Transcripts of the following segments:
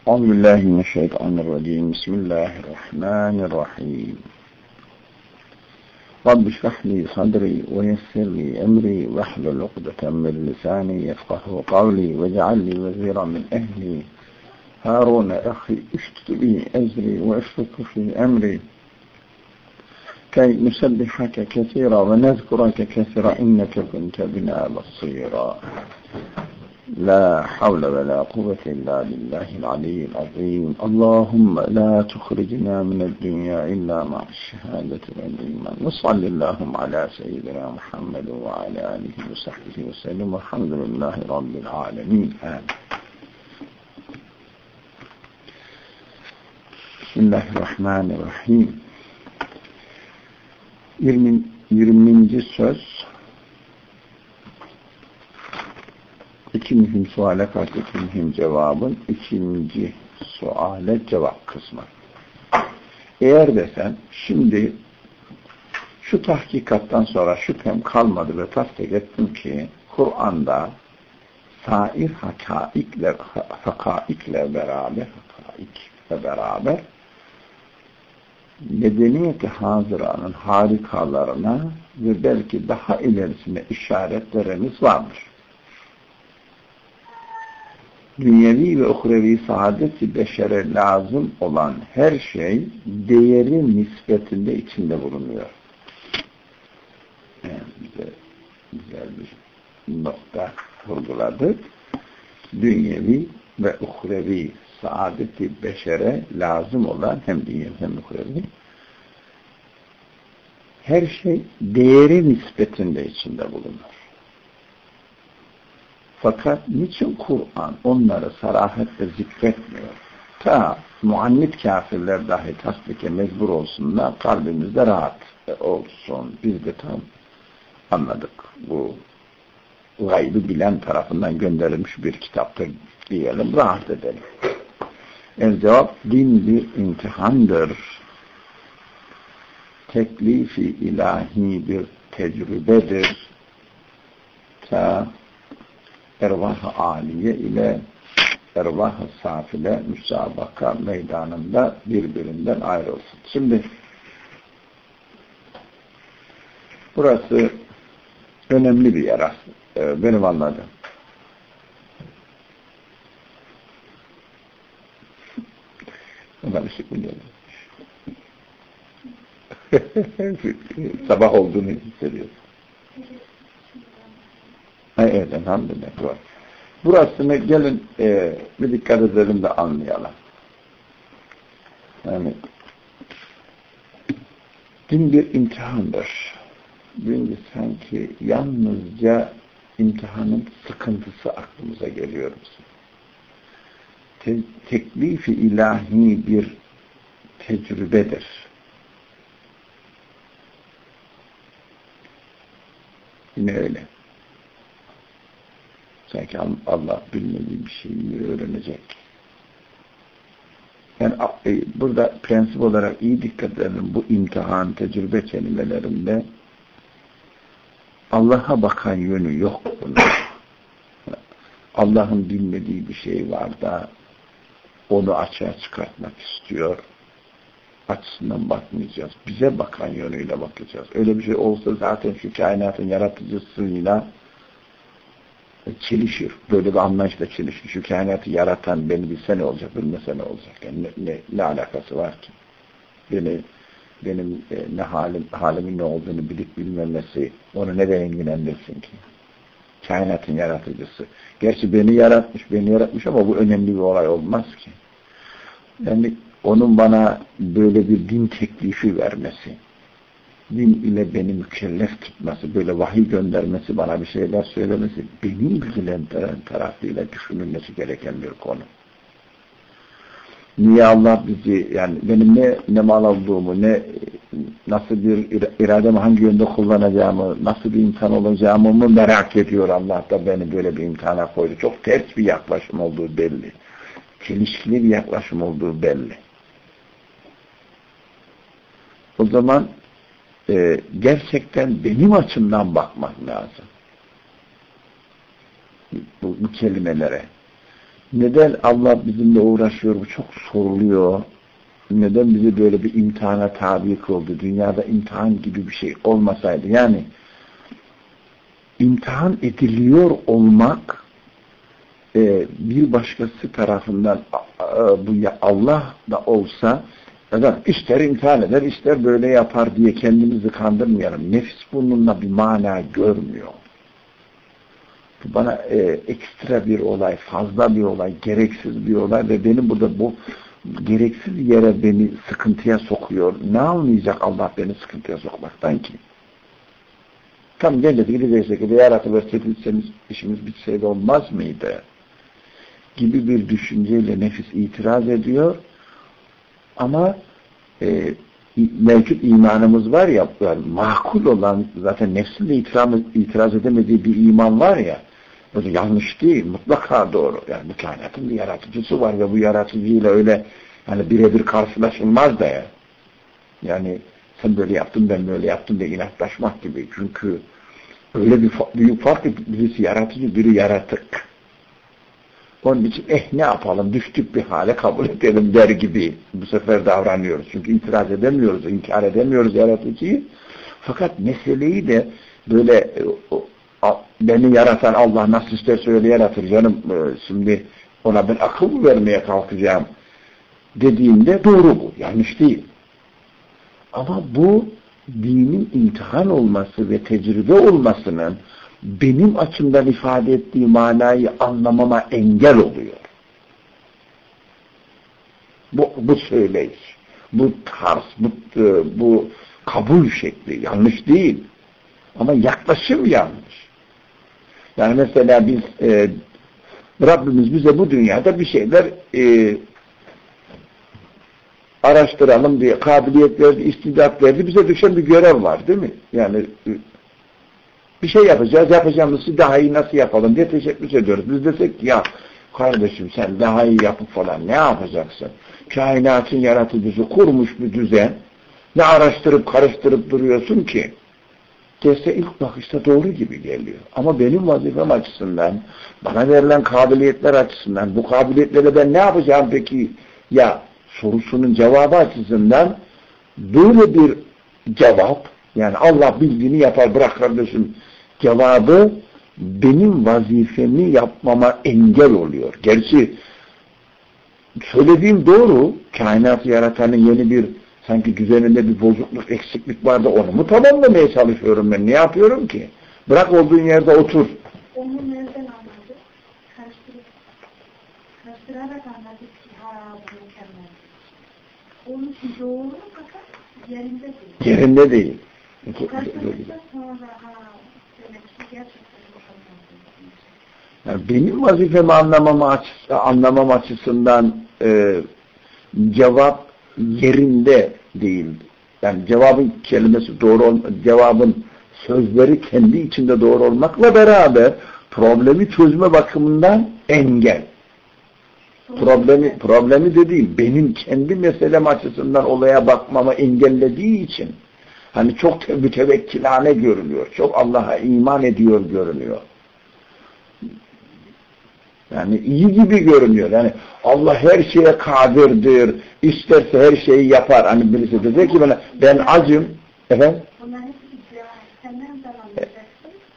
Euzubillahimineşşeytanirracim. Bismillahirrahmanirrahim. Rabbi şrah li sadri ve yessir li emri ve hlul ukdeten min lisani yefkahu kavli ve ceal li veziran min ehli Harun ahi iştut bi ezri ve iştutu fi emri kay nusabbihake kesira ve nezkurake kesira inneke kunte bina basira. La havle ve la kuvvete illa billahil aliyyil azim. Allahümme la tuhricna mined-dünya illa ma'aş-şehadeti vel-iman. Ve sallallahum ala seyyidina Muhammed ve ala alihi ve sahbihi ve sellem. Elhamdülillahi rabbil alemin. Amin. Bismillahirrahmanirrahim. 20. söz. İki mühim suale karşı iki mühim cevabın ikinci suale cevap kısmı. Eğer desen şimdi şu tahkikattan sonra şüphem kalmadı ve tasdik ettim ki Kur'an'da sair hakaikle beraber medeniyeti hazıranın harikalarına ve belki daha ilerisine işaretlerimiz vardır. Dünyevi ve uhrevi saadeti beşere lazım olan her şey değeri nispetinde içinde bulunuyor. Yani güzel bir nokta vurguladık. Dünyevi ve uhrevi saadeti beşere lazım olan hem dünyevi hem uhrevi her şey değeri nispetinde içinde bulunur. Fakat niçin Kur'an onları sarahatle zikretmiyor? Ta muannit kafirler dahi tasdike mecbur olsunlar, kalbimizde rahat olsun. Biz de tam anladık. Bu gaybı bilen tarafından gönderilmiş bir kitaptır diyelim, rahat edelim. El cevap, din bir imtihandır. Teklifi ilahi bir tecrübedir. Ta ervah-ı âliye ile ervah-ı safile müsabaka meydanında birbirinden ayrılsın. Şimdi burası önemli bir yer aslında. Benim anladığım. Işık mı geliyor? Sabah olduğunu hissediyorum. Evet, elhamdülillah. Var. Burasını gelin bir dikkat edelim de anlayalım. Yani din bir imtihandır. Din sanki yalnızca imtihanın sıkıntısı aklımıza geliyor. Teklifi ilahi bir tecrübedir. Yine öyle. Sanki Allah bilmediği bir şeyi öğrenecek. Yani burada prensip olarak iyi dikkat edelim bu imtihan, tecrübe kelimelerinde Allah'a bakan yönü yok bunun. Allah'ın bilmediği bir şey var da onu açığa çıkartmak istiyor. Açısından bakmayacağız. Bize bakan yönüyle bakacağız. Öyle bir şey olsa zaten şu kainatın yaratıcısıyla çelişir. Böyle bir anlayışla çelişir. Şu kainatı yaratan beni bilse ne olacak, bilmese ne olacak? Yani ne alakası var ki? Benim halimin ne olduğunu bilip bilmemesi onu neden ilgilendirsin ki? Kainatın yaratıcısı. Gerçi beni yaratmış ama bu önemli bir olay olmaz ki. Yani onun bana böyle bir din teklifi vermesi, din ile beni mükellef tutması, böyle vahiy göndermesi, bana bir şeyler söylemesi, beni ilgilendiren tarafıyla düşünülmesi gereken bir konu. Niye Allah bizi, yani benim ne mal olduğumu, nasıl bir irademi hangi yönde kullanacağımı, nasıl bir insan olacağımı mı merak ediyor Allah da beni böyle bir imtihana koydu. Çok ters bir yaklaşım olduğu belli. Çelişkili bir yaklaşım olduğu belli. O zaman gerçekten benim açımdan bakmak lazım. Bu kelimelere. Neden Allah bizimle uğraşıyor? Bu çok soruluyor. Neden bizi böyle bir imtihana tabi kıldı? Dünyada imtihan gibi bir şey olmasaydı. Yani imtihan ediliyor olmak bir başkası tarafından bu Allah da olsa ister imtihan eder, ister böyle yapar diye kendimizi kandırmayalım. Nefis bununla bir mana görmüyor. Bu bana ekstra bir olay, fazla bir olay, gereksiz bir olay ve benim burada bu gereksiz yere beni sıkıntıya sokuyor. Ne anlayacak Allah beni sıkıntıya sokmaktan ki? Tam cennete gideceksek de yaratılırsak işimiz bitseydi olmaz mıydı? Gibi bir düşünceyle nefis itiraz ediyor. Ama mevcut imanımız var ya, yani makul olan, zaten nefsin de itiraz edemediği bir iman var ya, o da yanlış değil, mutlaka doğru. Yani bu kainatın bir yaratıcısı var ve bu yaratıcıyla öyle yani birebir karşılaşılmaz da ya. Yani sen böyle yaptın, ben böyle yaptım diye inatlaşmak gibi. Çünkü öyle bir büyük fark ki birisi yaratıcı, biri yaratık. Onun için ne yapalım, düştük bir hale kabul edelim der gibi bu sefer davranıyoruz. Çünkü itiraz edemiyoruz, inkar edemiyoruz yaratıcıyı. Fakat meseleyi de böyle beni yaratan Allah nasıl isterse öyle yaratır canım, şimdi ona ben akıl mı vermeye kalkacağım dediğinde doğru bu, yanlış değil. Ama bu dinin imtihan olması ve tecrübe olmasının benim açımdan ifade ettiği manayı anlamama engel oluyor. Bu söyleyiş, bu tarz, bu kabul şekli yanlış değil. Ama yaklaşım yanlış. Yani mesela biz Rabbimiz bize bu dünyada bir şeyler araştıralım diye kabiliyet verdi, istidat verdi. Bize düşen bir görev var değil mi? Yani bir şey yapacağımızı daha iyi nasıl yapalım diye teşebbüs ediyoruz. Biz desek ki ya kardeşim sen daha iyi yapıp falan ne yapacaksın? Kainatın yaratıcısı kurmuş bir düzen. Ne araştırıp karıştırıp duruyorsun ki? Dese ilk bakışta doğru gibi geliyor. Ama benim vazifem açısından, bana verilen kabiliyetler açısından, bu kabiliyetlere ben ne yapacağım peki ya sorusunun cevabı açısından böyle bir cevap, yani Allah bildiğini yapar bırak kardeşim cevabı benim vazifemi yapmama engel oluyor. Gerçi söylediğim doğru, kainatı yaratanın yeni bir sanki düzeninde bir bozukluk, eksiklik var da onu mu tamamlamaya çalışıyorum ben? Ne yapıyorum ki? Bırak olduğun yerde otur. Onu nereden anladık? Karıştırarak anladık ki bu mükemmel. Onun için doğru fakat yerinde değil. Yerinde değil. Karıştırdıktan sonra demek ki gerçekten yani benim vazifemi anlamam açısından cevap yerinde değil. Yani cevabın kelimesi doğru, cevabın sözleri kendi içinde doğru olmakla beraber problemi çözme bakımından engel. Problemi de değil, benim kendi meselem açısından olaya bakmamı engellediği için hani çok mütevekkilane görünüyor. Çok Allah'a iman ediyor görünüyor. Yani iyi gibi görünüyor. Yani Allah her şeye kadirdir. İsterse her şeyi yapar. Hani birisi dedi ki bana ben acım. Efendim? Bunlar hep iddia. Sen nereden anlayacaksın?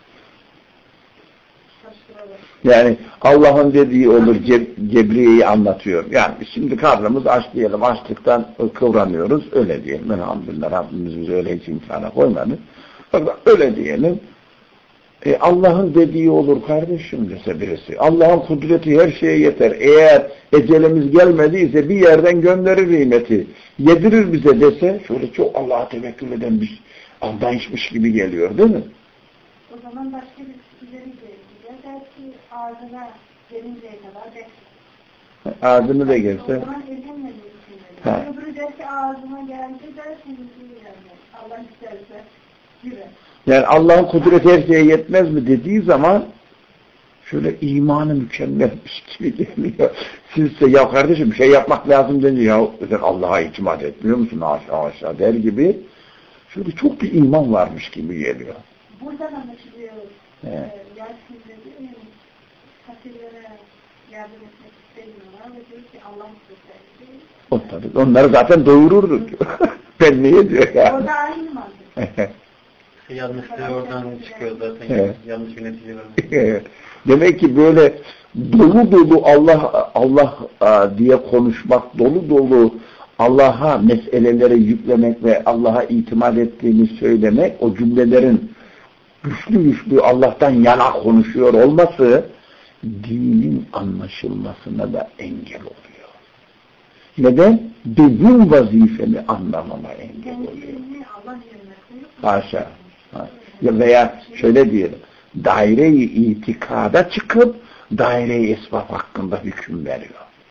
Yani Allah'ın dediği olur, Cebriye'yi anlatıyor. Yani şimdi karnımız aç diyelim, açlıktan kıvranıyoruz, öyle diyelim. Elhamdülillah Rabbimiz bizi öyle hiç imtihana koymadı. Öyle diyelim. Allah'ın dediği olur kardeşim dese birisi. Allah'ın kudreti her şeye yeter. Eğer ecelimiz gelmediyse bir yerden gönderir nimeti. Yedirir bize dese şöyle çok Allah'a tevekkül eden bir anlayışmış gibi geliyor değil mi? O zaman başka bir ileri geliyor. Belki ağzına gelinceye kadar bekler. Ağzını da gelse. O zaman elinle de öbürü der ki ağzıma gelince dersin Allah isterse gibi. Yani Allah'ın kudreti her şeye yetmez mi dediği zaman şöyle imanı mükemmelmiş gibi geliyor. Sizse ya kardeşim bir şey yapmak lazım denince ya sen Allah'a itimat etmiyor musun aşağı der gibi şöyle çok bir iman varmış gibi geliyor. Buradan anlaşılıyor. Yasin'de değil mi? Fakirlere yardım etmek istemiyorlar ve diyor ki Allah isterseydi. Onları zaten doyururdu diyor. Ben niye diyor ya? Orada aynı mantık. Yanlışlığı oradan çıkıyor zaten. Evet. Yanlış bir netice var. Evet. Demek ki böyle dolu dolu Allah diye konuşmak, dolu dolu Allah'a meseleleri yüklemek ve Allah'a itimat ettiğini söylemek, o cümlelerin güçlü Allah'tan yana konuşuyor olması dinin anlaşılmasına da engel oluyor. Neden? Benim vazifemi anlamama engel oluyor. Haşa. Veya şöyle diyelim, daire-i itikada çıkıp daire-i esbab hakkında hüküm veriyor.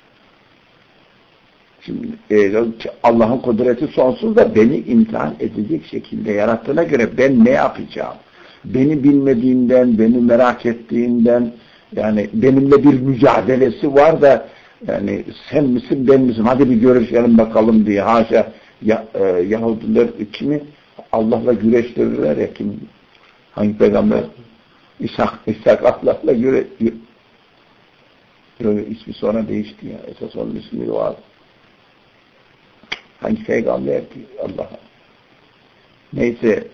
Şimdi Allah'ın kudreti sonsuz da beni imtihan edecek şekilde yarattığına göre ben ne yapacağım? Beni bilmediğinden, beni merak ettiğinden, yani benimle bir mücadelesi var da yani sen misin ben misin? Hadi bir görüşelim bakalım diye. Haşa Yahudiler kimi Allah'la güreştirirler ya, kim? Hangi peygamber? İshak Allah'la ismi sonra değişti ya. Esas onun ismi var. Hangi peygamber ki Allah'a? Neyse.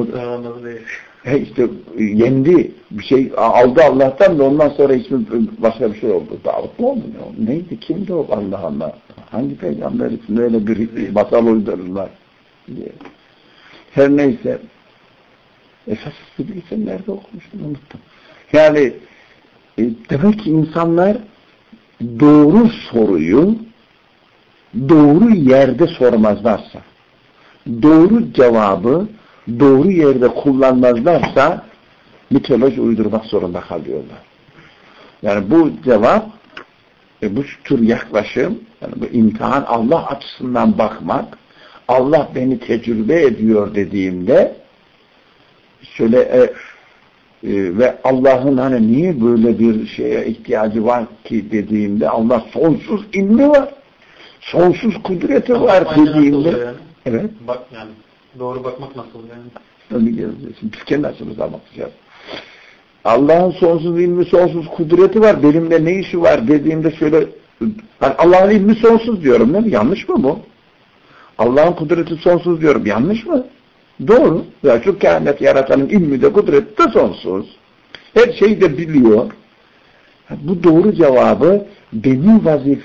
İşte yendi. Bir şey aldı Allah'tan da ondan sonra ismi başka bir şey oldu. Davut mu oldu? Neydi? Kimdi o Allah? Hangi peygamber için öyle bir masal uydururlar diye. Her neyse. Esas bilgisayar nerede okumuştum unuttum. Yani demek ki insanlar doğru soruyu doğru yerde sormazlarsa, doğru cevabı doğru yerde kullanmazlarsa mitoloji uydurmak zorunda kalıyorlar. Yani bu cevap, bu tür yaklaşım, yani bu imtihan Allah açısından bakmak, Allah beni tecrübe ediyor dediğimde şöyle ve Allah'ın hani niye böyle bir şeye ihtiyacı var ki dediğimde Allah sonsuz ilmi var. Sonsuz kudreti var dediğimde. Yani? Evet. Bak yani doğru bakmak nasıl yani? Onu göreceğiz. Şimdi biz kendi açımızdan bakacağız. Allah'ın sonsuz ilmi, sonsuz kudreti var. Benimle ne işi var dediğimde şöyle Allah'ın ilmi sonsuz diyorum değil mi? Yanlış mı bu? Allah'ın kudreti sonsuz diyorum. Yanlış mı? Doğru. Ya şu kainat yaratanın ilmi de kudreti de sonsuz. Her şeyi de biliyor. Bu doğru cevabı benim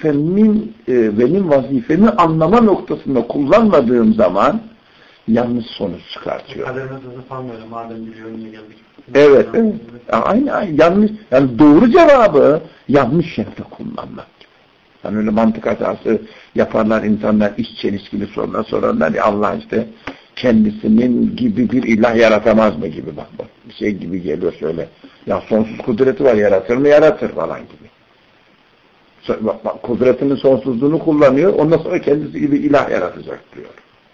vazifemi anlama noktasında kullanmadığım zaman yanlış sonuç çıkartıyor. Kaderine sözü falan böyle madem biliyor niye geldik? Evet. Aynen yanlış. Yani doğru cevabı yanlış yerde kullanmak. Yani öyle mantık hatası yaparlar insanlar, iş çelişkili sorular sorarlar ya, Allah işte kendisinin gibi bir ilah yaratamaz mı gibi bak bir şey gibi geliyor şöyle. Ya sonsuz kudreti var, yaratır mı yaratır falan gibi. Bak, kudretinin sonsuzluğunu kullanıyor, ondan sonra kendisi gibi ilah yaratacak diyor.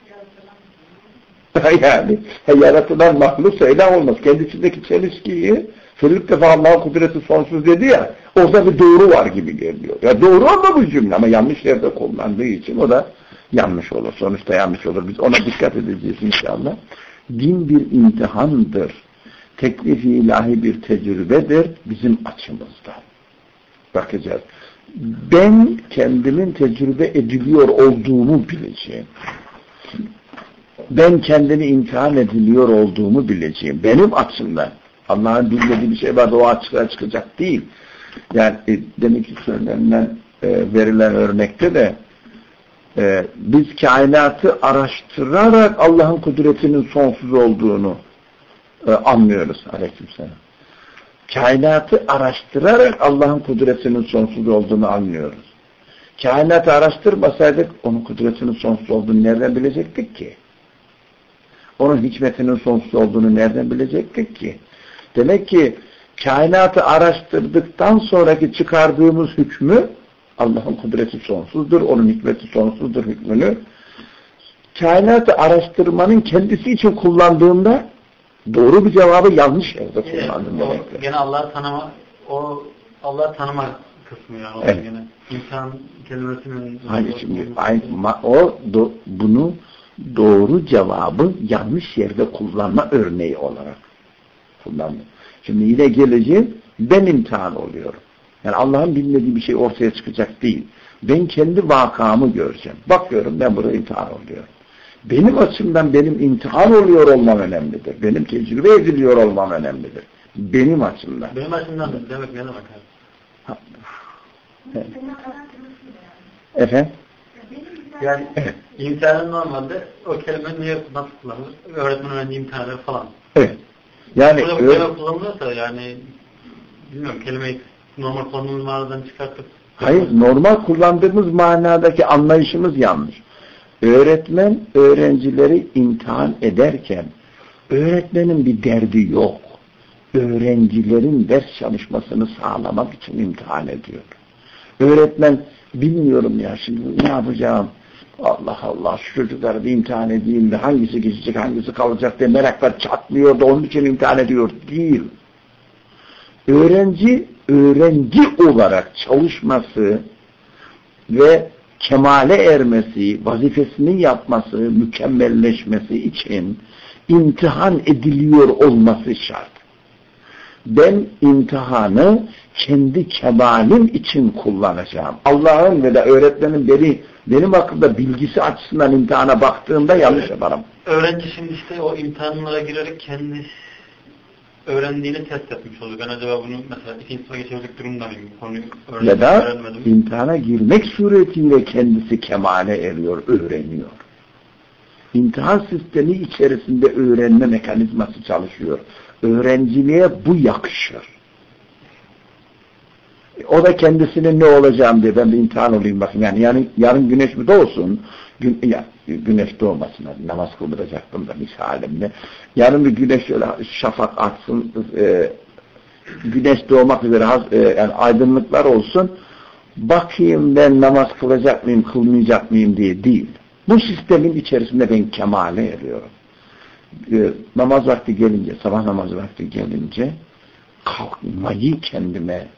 Yani yaratılan mahluksa ilah olmaz. Kendisindeki çelişkiyi ilk defa Allah'ın kudreti sonsuz dedi ya, orada bir doğru var gibi geliyor. Ya doğru ama bu cümle ama yanlış yerde kullandığı için o da yanlış olur. Sonuçta yanlış olur. Biz ona dikkat edeceğiz inşallah. Din bir imtihandır. Teklif-i ilahi bir tecrübedir bizim açımızdan. Bakacağız. Ben kendimin tecrübe ediliyor olduğumu bileceğim. Ben kendimi imtihan ediliyor olduğumu bileceğim. Benim açımdan. Allah'ın bilmediği bir şey var da o açığa çıkacak değil. Yani demek ki söylenen verilen örnekte de biz kainatı araştırarak Allah'ın kudretinin sonsuz olduğunu anlıyoruz. Aleykümselam. Kainatı araştırarak Allah'ın kudretinin sonsuz olduğunu anlıyoruz. Kainatı araştırmasaydık onun kudretinin sonsuz olduğunu nereden bilecektik ki? Onun hikmetinin sonsuz olduğunu nereden bilecektik ki? Demek ki kainatı araştırdıktan sonraki çıkardığımız hükmü Allah'ın kudreti sonsuzdur, onun hikmeti sonsuzdur hükmünü kainatı araştırmanın kendisi için kullandığında doğru bir cevabı yanlış yerde kullandım demektir. Gene Allah'ı tanıma, o Allah'ı tanıma kısmı yani. Evet. Gene insan kelimesinin... Hayır şimdi bunu doğru cevabı yanlış yerde kullanma örneği olarak kullandım. Şimdi yine geleceğim, ben imtihan oluyorum. Yani Allah'ın bilmediği bir şey ortaya çıkacak değil. Ben kendi vakamı göreceğim. Bakıyorum ben burada imtihan oluyorum. Benim açımdan benim imtihan oluyor olmam önemlidir. Benim tecrübe ediliyor olmam önemlidir. Benim açımdan. Benim açımdan demek ne demek abi? Evet. Efendim? Yani imtihanın normalde o kelime niye nasıl kullanılır? Öğretmen öğrenci imtihanları falan. Evet. Yani burada bu kelime kullanılıyorsa yani bilmiyorum kelimeyi normal kullanıldığımız manadan çıkartıp hayır, normal kullandığımız manadaki anlayışımız yanlış. Öğretmen öğrencileri imtihan ederken öğretmenin bir derdi yok. Öğrencilerin ders çalışmasını sağlamak için imtihan ediyor. Öğretmen bilmiyorum ya şimdi ne yapacağım? Allah Allah şu çocukları bir imtihan edeyim de hangisi geçecek hangisi kalacak diye meraklar çatlıyor da onun için imtihan ediyor. Değil. Öğrenci olarak çalışması ve kemale ermesi, vazifesini yapması, mükemmelleşmesi için imtihan ediliyor olması şart. Ben imtihanı kendi kemalim için kullanacağım. Allah'ın ve de öğretmenin benim hakkında bilgisi açısından imtihana baktığımda yanlış yaparım. Öğrenci şimdi işte o imtihanlara girerek kendi öğrendiğini test etmiş oluyor. Ben acaba bunu mesela ikinci sınıfa geçebilecek durumda mıyım? Konuyu ya da öğrenmedim. imtihana girmek suretiyle kendisi kemale eriyor, öğreniyor. İmtihan sistemi içerisinde öğrenme mekanizması çalışıyor. Öğrenciliğe bu yakışır. O da kendisinin ne olacağım diye ben bir imtihan olayım bakayım. Yani yarın güneş mi doğsun? Güneş doğmasına namaz kıldıracaktım da misalimle. Yarın bir güneş şöyle şafak atsın, güneş doğmak üzere yani aydınlıklar olsun. Bakayım ben namaz kılacak mıyım, kılmayacak mıyım diye değil. Bu sistemin içerisinde ben kemale eriyorum. Namaz vakti gelince, sabah namazı vakti gelince kalkmayı kendime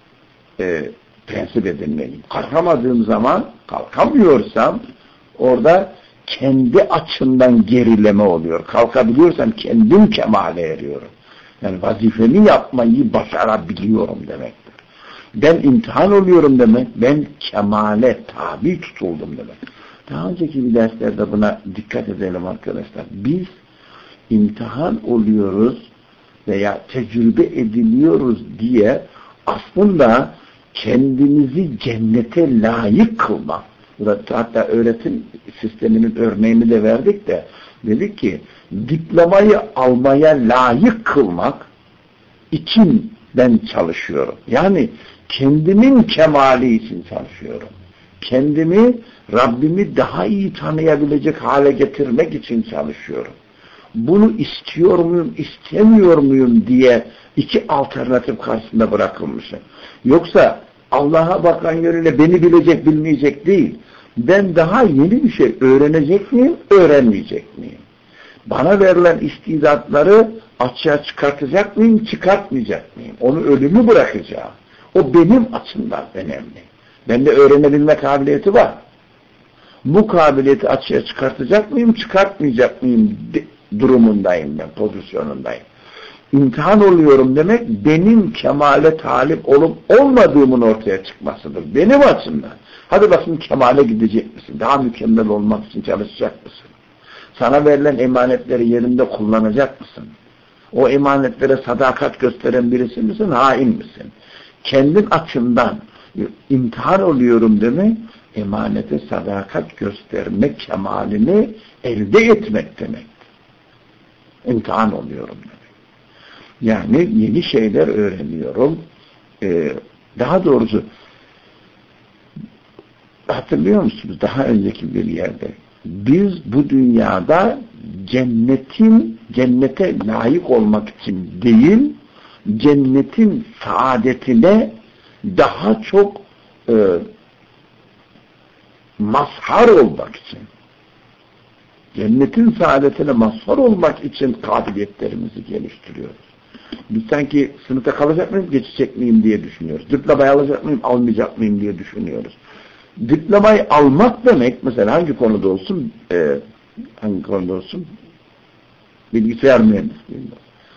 prensip edinmeliyim. Kalkamadığım zaman, kalkamıyorsam orada kendi açımdan gerileme oluyor. Kalkabiliyorsam kendim kemale eriyorum. Yani vazifemi yapmayı başarabiliyorum demektir. Ben imtihan oluyorum demek, ben kemale tabi tutuldum demek. Daha önceki bir derslerde buna dikkat edelim arkadaşlar. Biz imtihan oluyoruz veya tecrübe ediliyoruz diye aslında kendimizi cennete layık kılmak. Hatta öğretim sisteminin örneğini de verdik de dedik ki diplomayı almaya layık kılmak için ben çalışıyorum. Yani kendimin kemali için çalışıyorum. Kendimi, Rabbimi daha iyi tanıyabilecek hale getirmek için çalışıyorum. Bunu istiyor muyum, istemiyor muyum diye iki alternatif karşısında bırakılmışım. Yoksa Allah'a bakan yönüyle beni bilecek, bilmeyecek değil. Ben daha yeni bir şey öğrenecek miyim, öğrenmeyecek miyim? Bana verilen istidatları açığa çıkartacak mıyım, çıkartmayacak mıyım? Onu ölümü bırakacağım. O benim açımdan önemli. Bende öğrenebilme kabiliyeti var. Bu kabiliyeti açığa çıkartacak mıyım, çıkartmayacak mıyım durumundayım ben, pozisyonundayım. İmtihan oluyorum demek, benim kemale talip olup olmadığımın ortaya çıkmasıdır. Benim açımdan. Hadi bakayım kemale gidecek misin? Daha mükemmel olmak için çalışacak mısın? Sana verilen emanetleri yerinde kullanacak mısın? O emanetlere sadakat gösteren birisi misin, hain misin? Kendin açımdan imtihan oluyorum demek, emanete sadakat göstermek kemalini elde etmek demek. İmtihan oluyorum demek. Yani yeni şeyler öğreniyorum. Daha doğrusu hatırlıyor musunuz daha önceki bir yerde? Biz bu dünyada cennete layık olmak için değil, cennetin saadetine daha çok mazhar olmak için, cennetin saadetine mazhar olmak için kabiliyetlerimizi geliştiriyoruz. Biz sanki sınıfta kalacak mıyım, geçecek miyim diye düşünüyoruz. Diplomayı alacak mıyım, almayacak mıyım diye düşünüyoruz. Diplomayı almak demek, mesela hangi konuda olsun, bilgisayar mühendisliğinde.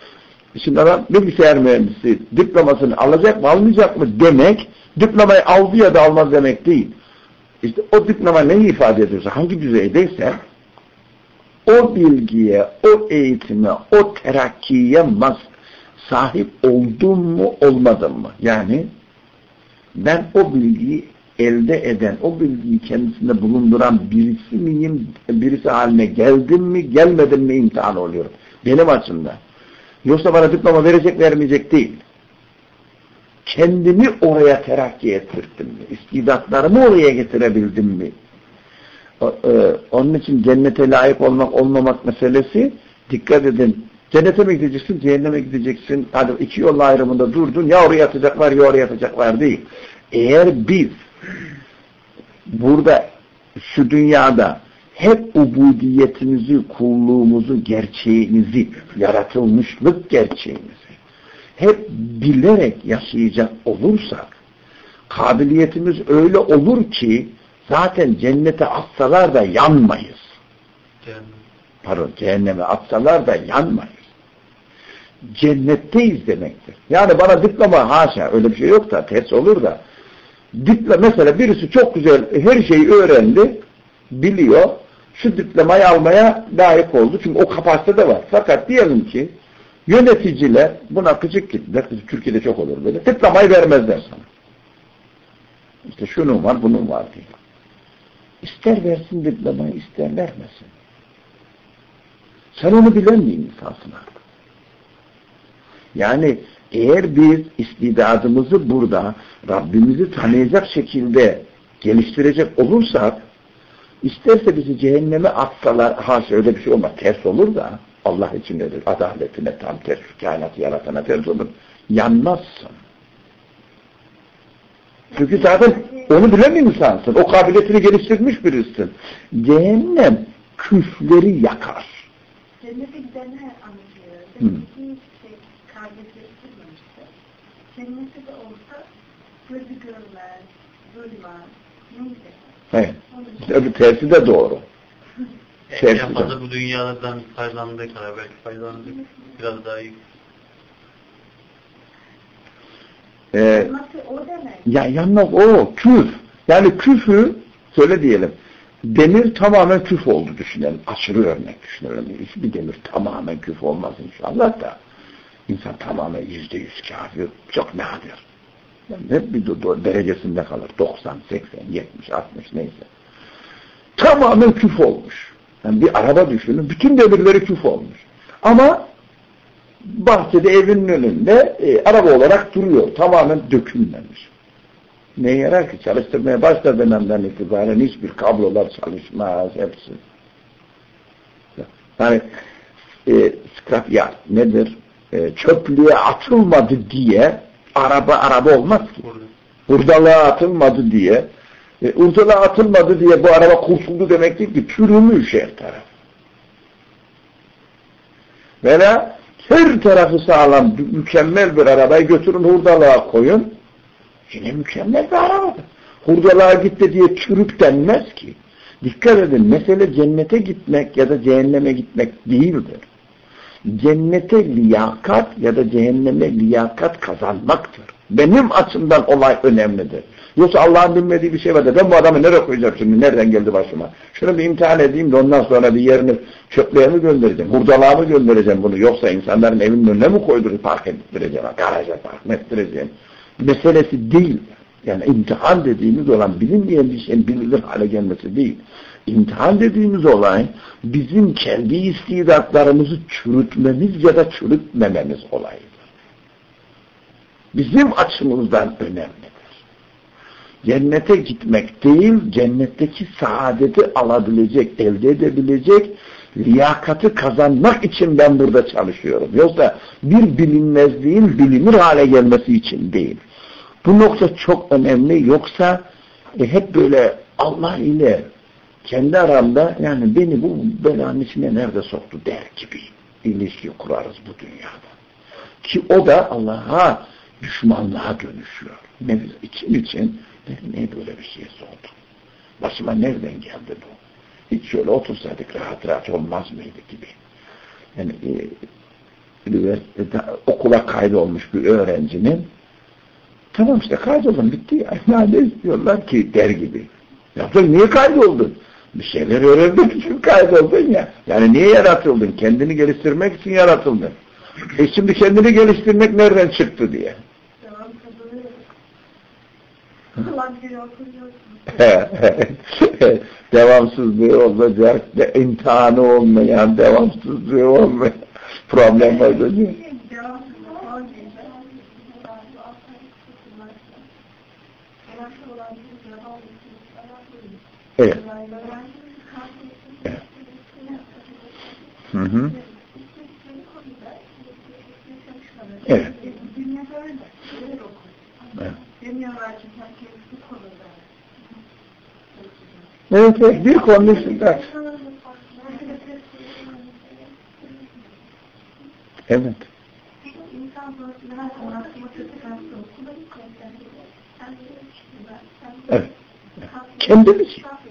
Şimdi adam bilgisayar mühendisi diplomasını alacak mı almayacak mı demek, diplomayı aldı ya da almaz demek değil. İşte o diploma neyi ifade ediyorsa, hangi düzeydeyse o bilgiye, o eğitime, o terakkiye sahip oldun mu, olmadın mı? Yani ben o bilgiyi elde eden, o bilgiyi kendisinde bulunduran birisi miyim, birisi haline geldim mi, gelmedim mi imtihan oluyorum. Benim açımdan. Yoksa bana diploma verecek, vermeyecek değil. Kendimi oraya terakki ettirdim mi? İstidatlarımı oraya getirebildim mi? Onun için cennete layık olmak, olmamak meselesi, dikkat edin. Cennete mi gideceksin, cehenneme gideceksin? Hadi iki yol ayrımında durdun, ya oraya atacaklar, ya oraya atacaklar değil. Eğer biz burada, şu dünyada hep ubudiyetimizi, kulluğumuzu, gerçeğimizi, yaratılmışlık gerçeğimizi hep bilerek yaşayacak olursak, kabiliyetimiz öyle olur ki zaten cennete atsalar da yanmayız. Cehenneme atsalar da yanmayız. Cennetteyiz demektir. Yani bana diploma, haşa öyle bir şey yok da ters olur da, mesela birisi çok güzel her şeyi öğrendi, biliyor, şu diplomayı almaya layık oldu. Çünkü o kapasite de var. Fakat diyelim ki yöneticiler buna gıcık gittiler. Türkiye'de çok olur böyle. Diplomayı vermezler sana. İşte şunun var, bunun var diye. İster versin diplomayı, ister vermesin. Sen onu bilen bir insansın artık. Yani eğer biz istidadımızı burada Rabbimizi tanıyacak şekilde geliştirecek olursak, isterse bizi cehenneme atsalar, haşa öyle bir şey olmaz, ters olur da, Allah için nedir? Adaletine tam ters, kainatı yaratana ters olur. Yanmazsın. Çünkü zaten onu bilen bir insansın. O kabiliyetini geliştirmiş birisin. Cehennem küfleri yakar. Cennete gidenler anlatıyor. Demek ki kabiliyetleri sürmemişse, cennette de olsa gözü görmez, duymaz, neyse. Evet. Tersi de doğru. En fazla bu dünyadan faydalandığı kadar belki faydalandık. Biraz daha iyi. Ya yanmak o küf. Yani küfü söyle diyelim. Demir tamamen küf oldu düşünelim. Aşırı örnek düşünelim. Hiçbir demir tamamen küf olmaz inşallah da. İnsan tamamen %100 kafir. Çok nadir. Yani hep bir derecesinde kalır. 90, 80, 70, 60 neyse. Tamamen küf olmuş. Yani bir araba düşünün. Bütün demirleri küf olmuş. Ama bahçede evinin önünde araba olarak duruyor. Tamamen dökülmemiş. Neye yarar ki? Çalıştırmaya başladığından itibaren hiçbir kablolar çalışmaz. Hepsi. Yani scrapyard nedir? Çöplüğe atılmadı diye araba olmaz ki. Hurdalığa atılmadı diye hurdalığa atılmadı diye bu araba kurtuldu demek değil ki, çürümüş her taraf. Veya her tarafı sağlam, mükemmel bir arabayı götürün hurdalığa koyun. Yine mükemmel bir arabadır. Hurdalığa gitti diye çürük denmez ki. Dikkat edin, mesele cennete gitmek ya da cehenneme gitmek değildir. Cennete liyakat ya da cehenneme liyakat kazanmaktır. Benim açımdan olay önemlidir. Yoksa Allah'ın bilmediği bir şey var da ben bu adamı nereye koyacağım şimdi? Nereden geldi başıma? Şunu bir imtihan edeyim de ondan sonra bir yerini çöplüğe mi göndereceğim? Hurdalığa mı göndereceğim bunu? Yoksa insanların evinin önüne mi koydurup park ettireceğim? Garaja park ettireceğim? Meselesi değil. Yani imtihan dediğimiz olan bilinmeyen bir şeyin bilinir hale gelmesi değil. İmtihan dediğimiz olay bizim kendi istidatlarımızı çürütmemiz ya da çürütmememiz olayıdır. Bizim açımızdan önemlidir. Cennete gitmek değil, cennetteki saadeti alabilecek, elde edebilecek liyakati kazanmak için ben burada çalışıyorum. Yoksa bir bilinmezliğin bilinir hale gelmesi için değil. Bu nokta çok önemli. Yoksa hep böyle Allah ile kendi aramda, yani beni bu belanın içine nerede soktu der gibi ilişki kurarız bu dünyada. Ki o da Allah'a düşmanlığa dönüşüyor. için ne böyle bir şey oldu? Başıma nereden geldi bu? Hiç şöyle otursaydık rahat rahat olmaz mıydı gibi. Yani üniversitede okula kaydolmuş bir öğrencinin tamam işte kaydoldun bitti ya. Yani ne istiyorlar ki der gibi. Ya niye kaydoldun? Bir şeyler öğrenmek için kaydoldun ya. Yani niye yaratıldın? Kendini geliştirmek için yaratıldın. Şimdi kendini geliştirmek nereden çıktı diye. Devamsızlığı olacak, imtihanı olmayan, devamsızlığı olmayan problem olacak. Evet. Evet. Hı. Evet. Evet. Evet, bir konusunda. Evet. Evet. Kendimiz.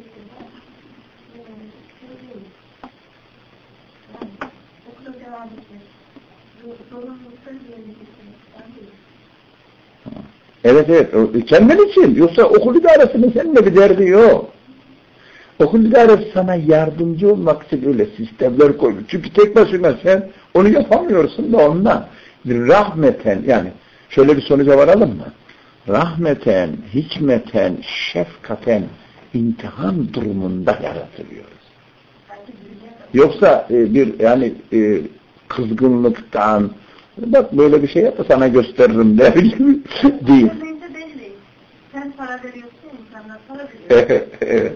Evet evet. Kendin için. Yoksa okul idaresinin seninle bir derdi yok. Okul idaresi sana yardımcı olmak için öyle sistemler koymuş. Çünkü tek başına sen onu yapamıyorsun da ondan. Rahmeten yani şöyle bir sonuca varalım mı? Rahmeten, hikmeten, şefkaten imtihan durumunda yaratılıyoruz. Yoksa bir yani kızgınlıktan bak böyle bir şey yap da sana gösteririm der gibi değil. Sen para veriyorsun, insanlar para veriyor. Evet.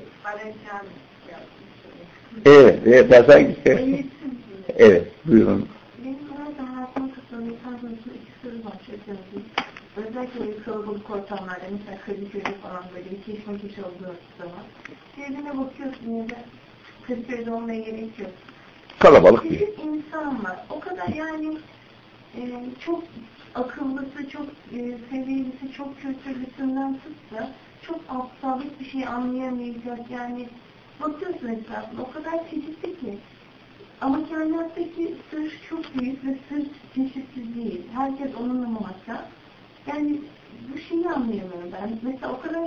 Evet, evet, evet, buyurun. Benim her hayatımın kısmında insan konusunda iki soru var. Özellikle kalabalık ortamlarda, mesela Kadıköy'de falan böyle iki kişi olduğu zaman. Birbirine bakıyorsun ya da Kadıköy'de olmaya gerek yok. Kalabalık bir insan var. O kadar yani çok akıllısı, çok seviyelisi, çok kültürlüsünden tutsa çok aptal hiçbir şey anlayamayacak yani bakıyorsun etrafına o kadar çeşitli ki ama kainattaki sır çok büyük ve sır çeşitli değil. Herkes onunla muhatap. Yani bu şeyi anlayamıyorum ben. Mesela o kadar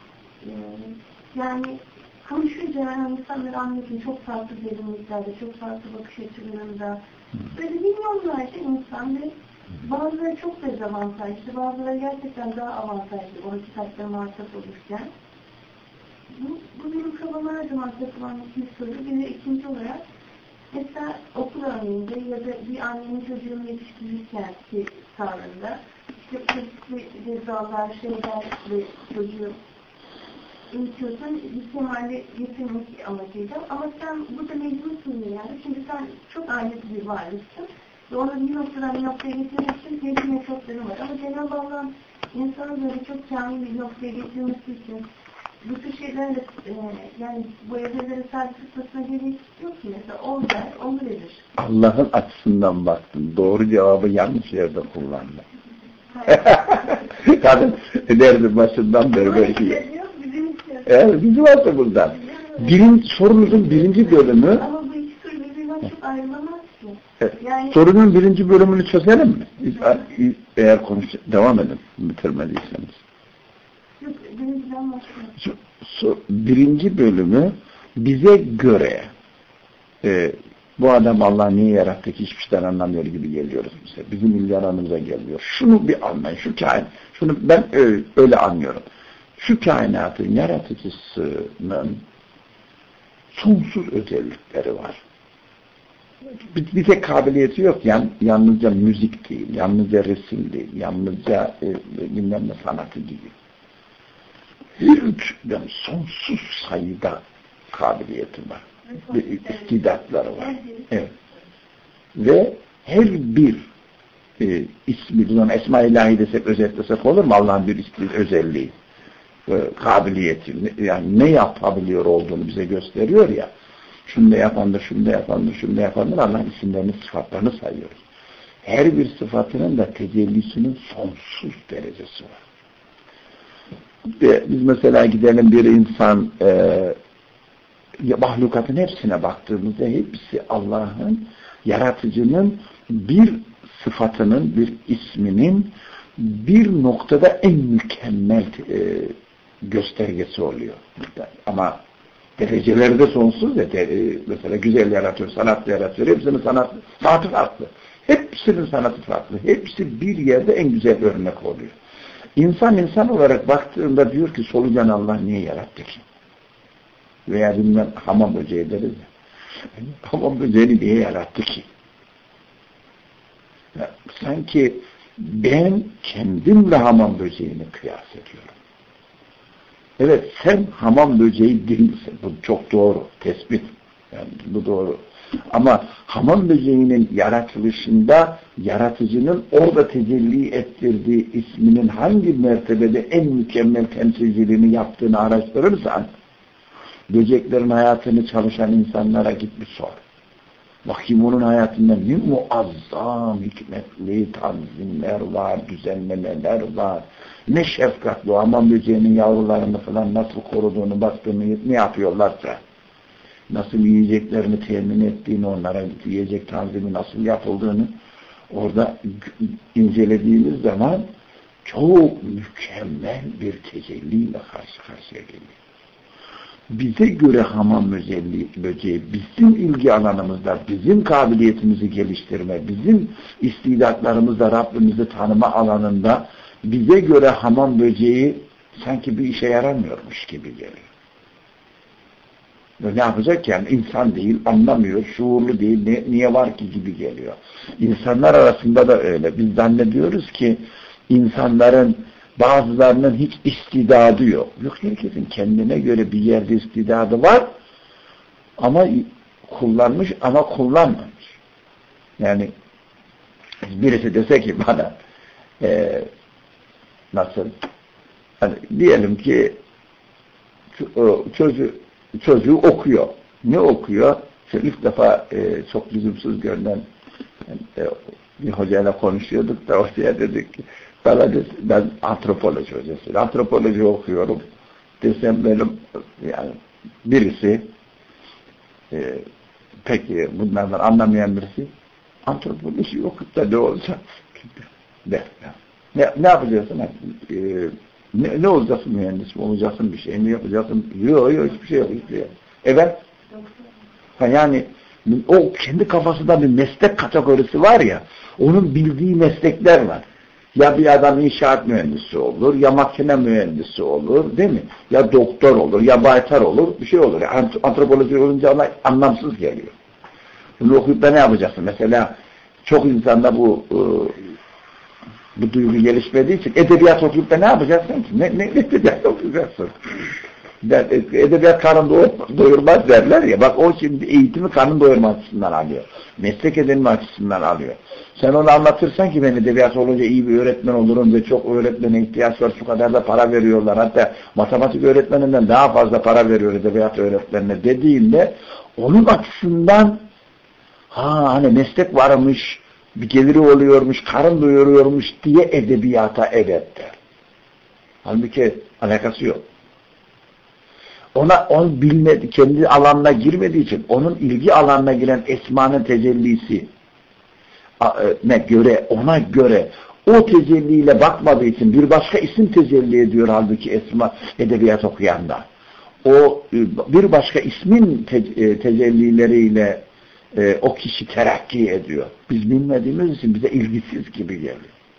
yani konuşunca yani insanları anlatıyor çok farklı derinliklerde, çok farklı bakış açılarında böyle milyonlarca insan ve bazıları çok dezavantajlı, bazıları gerçekten daha avantajlı o kitaplara muhatap olurken. Bu benim kafama her zaman takılan bir soru. Bir de ikinci olarak mesela okul örneğinde ya da bir annenin çocuğunu yetiştirirken ki tavrında işte çeşitli cezalar, şeyler ve çocuğu eğitiyorsan ihtimalle getirmek amacıyla ama sen burada mecbursun yani çünkü sen çok ailesi bir varlıksın ve onu bir noktadan bir noktaya getirmek için belli metotları var ama Cenab-ı Allah'ın insanı böyle çok kamil bir noktaya getirmesi için bu tür şeyler de yani bu evreleri sadece tutmasına gerek yok ki mesela onu verir. Allah'ın açısından baktım. Doğru cevabı yanlış yerde kullandı. Kadın derdi başından beri belki. Evet, bizim varsa buradan. Sorunuzun birinci bölümü. Ama bu iki soru birbirinden çok ayrılamaz ki. Yani... Sorunun birinci bölümünü çözelim mi? Eğer devam edin, bitirmediyseniz. Yok, birinciden başlayalım. Birinci bölümü bize göre bu adam Allah niye yarattı ki hiçbir şeyden anlamıyor gibi geliyoruz bize. Bizim ilgi alanımıza geliyor. Şunu bir anlayın, şunu ben öyle anlıyorum. Şu kainatın yaratıcısının sonsuz özellikleri var. Bir tek kabiliyeti yok. Yalnızca müzik değil, yalnızca resim değil, yalnızca bilmem ne sanatı değil. Yani sonsuz sayıda kabiliyeti var. İstidatları var. Evet. Ve her bir ismi, biz onu Esma-i İlahi desek, özetlesek olur mu? Allah'ın bir özelliği, kabiliyeti, yani ne yapabiliyor olduğunu bize gösteriyor ya. Şunu da yapandır, şunu da yapandır, şunu da yapandır. Allah'ın isimlerini, sıfatlarını sayıyoruz. Her bir sıfatının da tecellisinin sonsuz derecesi var. Biz mesela gidelim bir insan mahlukatın hepsine baktığımızda hepsi Allah'ın, yaratıcının bir sıfatının, bir isminin bir noktada en mükemmel göstergesi oluyor. Ama dereceleri de sonsuz ya. Mesela güzel yaratıyor, sanatlı yaratıyor. Hepsinin sanatı farklı. Hepsinin sanatı farklı. Hepsi bir yerde en güzel örnek oluyor. İnsan olarak baktığında diyor ki solucan Allah niye yarattı ki? Veya bilmem hamam böceği deriz ya. Hamam böceğini niye yarattı ki? Ya, sanki ben kendimle hamam böceğini kıyas ediyorum. Evet, sen hamam böceği değilsin. Bu çok doğru. Tespit. Yani bu doğru. Ama hamam böceğinin yaratılışında yaratıcının orada tecelli ettirdiği isminin hangi mertebede en mükemmel temsilciliğini yaptığını araştırırsan böceklerin hayatını çalışan insanlara git bir sor. Bakayım onun hayatında ne muazzam hikmetli tanzimler var, düzenlemeler var. Ne şefkatli o hamam böceğinin yavrularını falan nasıl koruduğunu, baktığını, ne yapıyorlarsa, nasıl yiyeceklerini temin ettiğini, onlara yiyecek tanzimi nasıl yapıldığını orada incelediğimiz zaman çok mükemmel bir tecelliyle karşı karşıya geliyor. Bize göre hamam böceği bizim ilgi alanımızda, bizim kabiliyetimizi geliştirme, bizim istidatlarımızda Rabbimizi tanıma alanında bize göre hamam böceği sanki bir işe yaramıyormuş gibi geliyor. Ne yapacak yani? İnsan değil, anlamıyor, şuurlu değil, niye var ki gibi geliyor. İnsanlar arasında da öyle. Biz zannediyoruz ki insanların bazılarının hiç istidadı yok. Yok, herkesin kendine göre bir yerde istidadı var ama kullanmış ama kullanmamış. Yani birisi dese ki bana nasıl? Hani diyelim ki çocuğu okuyor. Ne okuyor? İlk defa çok lüzumsuz görünen bir hocayla konuşuyorduk da ortaya dedik ki ben antropoloji hocasıyım. Antropoloji okuyorum. Desem benim yani birisi peki bunlardan anlamayan birisi antropoloji okup da ne olacak? Ne yapacaksın? Ne olacaksın, mühendis mi olacaksın, bir şey mi yapacaksın? Yok hiçbir şey yok. Evet. Yani o kendi kafasında bir meslek kategorisi var ya, onun bildiği meslekler var. Ya bir adam inşaat mühendisi olur, ya makine mühendisi olur, değil mi? Ya doktor olur, ya baytar olur, bir şey olur. Yani antropoloji olunca ona anlamsız geliyor. Bunu okuyup da ne yapacaksın? Mesela çok insanda bu duygu gelişmediği için edebiyat okuyup da ne yapacaksın ki? Ne edebiyat okuyacaksın? Edebiyat karın doyurmaz derler ya. Bak o şimdi eğitimi karın doyurma açısından alıyor. Meslek edinme açısından alıyor. Sen onu anlatırsan ki ben edebiyat olunca iyi bir öğretmen olurum ve çok öğretmene ihtiyaç var, şu kadar da para veriyorlar. Hatta matematik öğretmeninden daha fazla para veriyor edebiyat öğretmenine dediğinde onun açısından hani meslek varmış, bir geliri oluyormuş, karın doyuruyormuş diye edebiyata evet der. Halbuki alakası yok. Onu bilmedi, kendi alanına girmediği için onun ilgi alanına giren esmanın tecellisi ona göre o tecelliyle bakmadığı için bir başka isim tecelli ediyor halbuki esma edebiyat okuyanda. O bir başka ismin tecellileriyle o kişi terakki ediyor. Biz bilmediğimiz için bize ilgisiz gibi geliyor.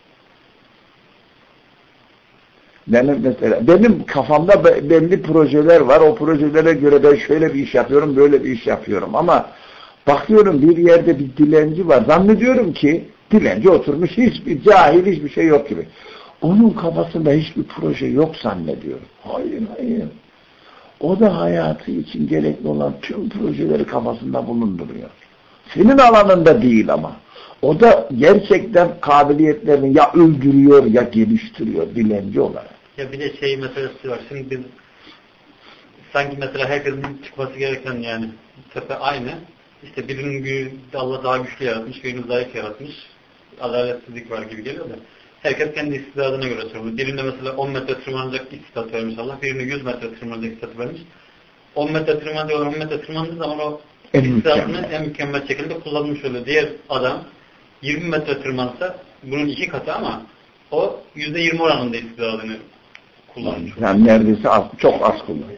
Benim kafamda belli projeler var. O projelere göre ben şöyle bir iş yapıyorum, böyle bir iş yapıyorum. Ama bakıyorum bir yerde bir dilenci var. Zannediyorum ki dilenci oturmuş, hiçbir cahil, hiçbir şey yok gibi. Onun kafasında hiçbir proje yok zannediyorum. Hayır. O da hayatı için gerekli olan tüm projeleri kafasında bulunduruyor. Senin alanında değil ama. O da gerçekten kabiliyetlerini ya öldürüyor ya geliştiriyor dilenci olarak. Ya bir de şey meselesi var. Şimdi biz sanki mesela herkesin çıkması gereken yani tepe aynı. İşte birinin gücü Allah daha güçlü yaratmış, birinin zayıf yaratmış. Adaletsizlik var gibi geliyor da. Herkes kendi istidadına göre sorumlu. Birine mesela 10 metre tırmanacak istidat vermiş Allah. Birine 100 metre tırmanacak istidat vermiş. 10 metre tırmanacak olan 10 metre tırmandığı zaman o istidadını en mükemmel şekilde kullanmış oluyor. Diğer adam 20 metre tırmansa bunun 2 katı ama o %20 oranında istidadını kullanmış. Yani neredeyse az, çok az kullanıyor.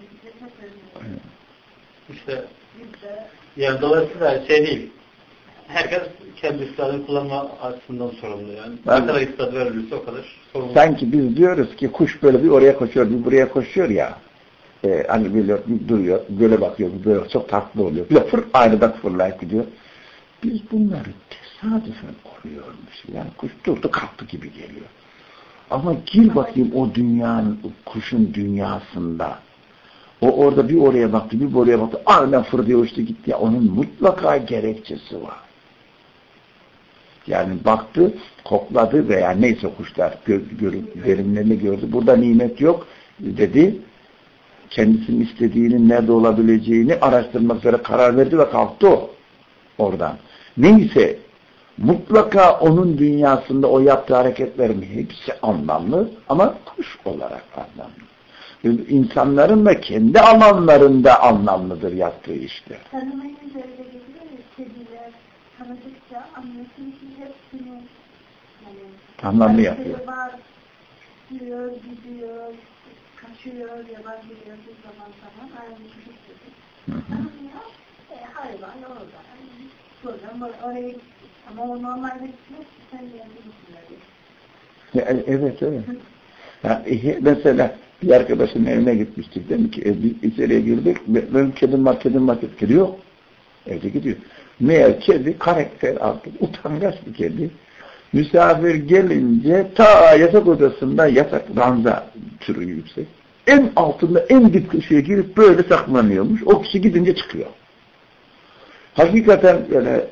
İşte yani dolayısıyla şey değil. Herkes kendi istidadını kullanma açısından sorumlu yani. Ne kadar istidat verilirse o kadar sorumlu. Sanki biz diyoruz ki kuş böyle bir oraya koşuyor, bir buraya koşuyor ya. Hani böyle duruyor, böyle bakıyor, böyle çok tatlı oluyor. Bir de aniden fırlayıp gidiyor. Biz bunları tesadüfen oluyormuş. Yani kuş durdu kalktı gibi geliyor. Ama gir bakayım o dünyanın, kuşun dünyasında. O orada bir oraya baktı, bir oraya baktı. Aniden fırlıyor uçtu gitti. Ya, onun mutlaka gerekçesi var. Yani baktı, kokladı veya neyse kuşlar verimlerini gördü. Burada nimet yok dedi. Kendisinin istediğinin nerede olabileceğini araştırmak üzere karar verdi ve kalktı o oradan. Neyse mutlaka onun dünyasında o yaptığı hareketlerin hepsi anlamlı ama kuş olarak anlamlı. İnsanların da kendi alanlarında anlamlıdır yaptığı işler. Tanımayınca öyle geliyor ya, kediler tanıdıkça anlıyorsun ki hepsini yani, anlamlı yapıyor. Var, gidiyor, gidiyor, kaçıyor, yaban gidiyor bir zaman aynı çocuk gibi. Tanımıyor, hayvan orada. Buradan oraya gitti. Ama o normalde gitmez, sen geldiğin Evet. Yani, mesela bir arkadaşın evine gitmiştik. Dedim ki biz içeriye girdik. Benim kedim var. Kedi yok. Evde gidiyor. Meğer kedi karakter altı. Utangaç bir kedi. Misafir gelince ta yatak odasında ranza türü yüksek. En altında en dip köşeye girip böyle saklanıyormuş. O kişi gidince çıkıyor. Hakikaten böyle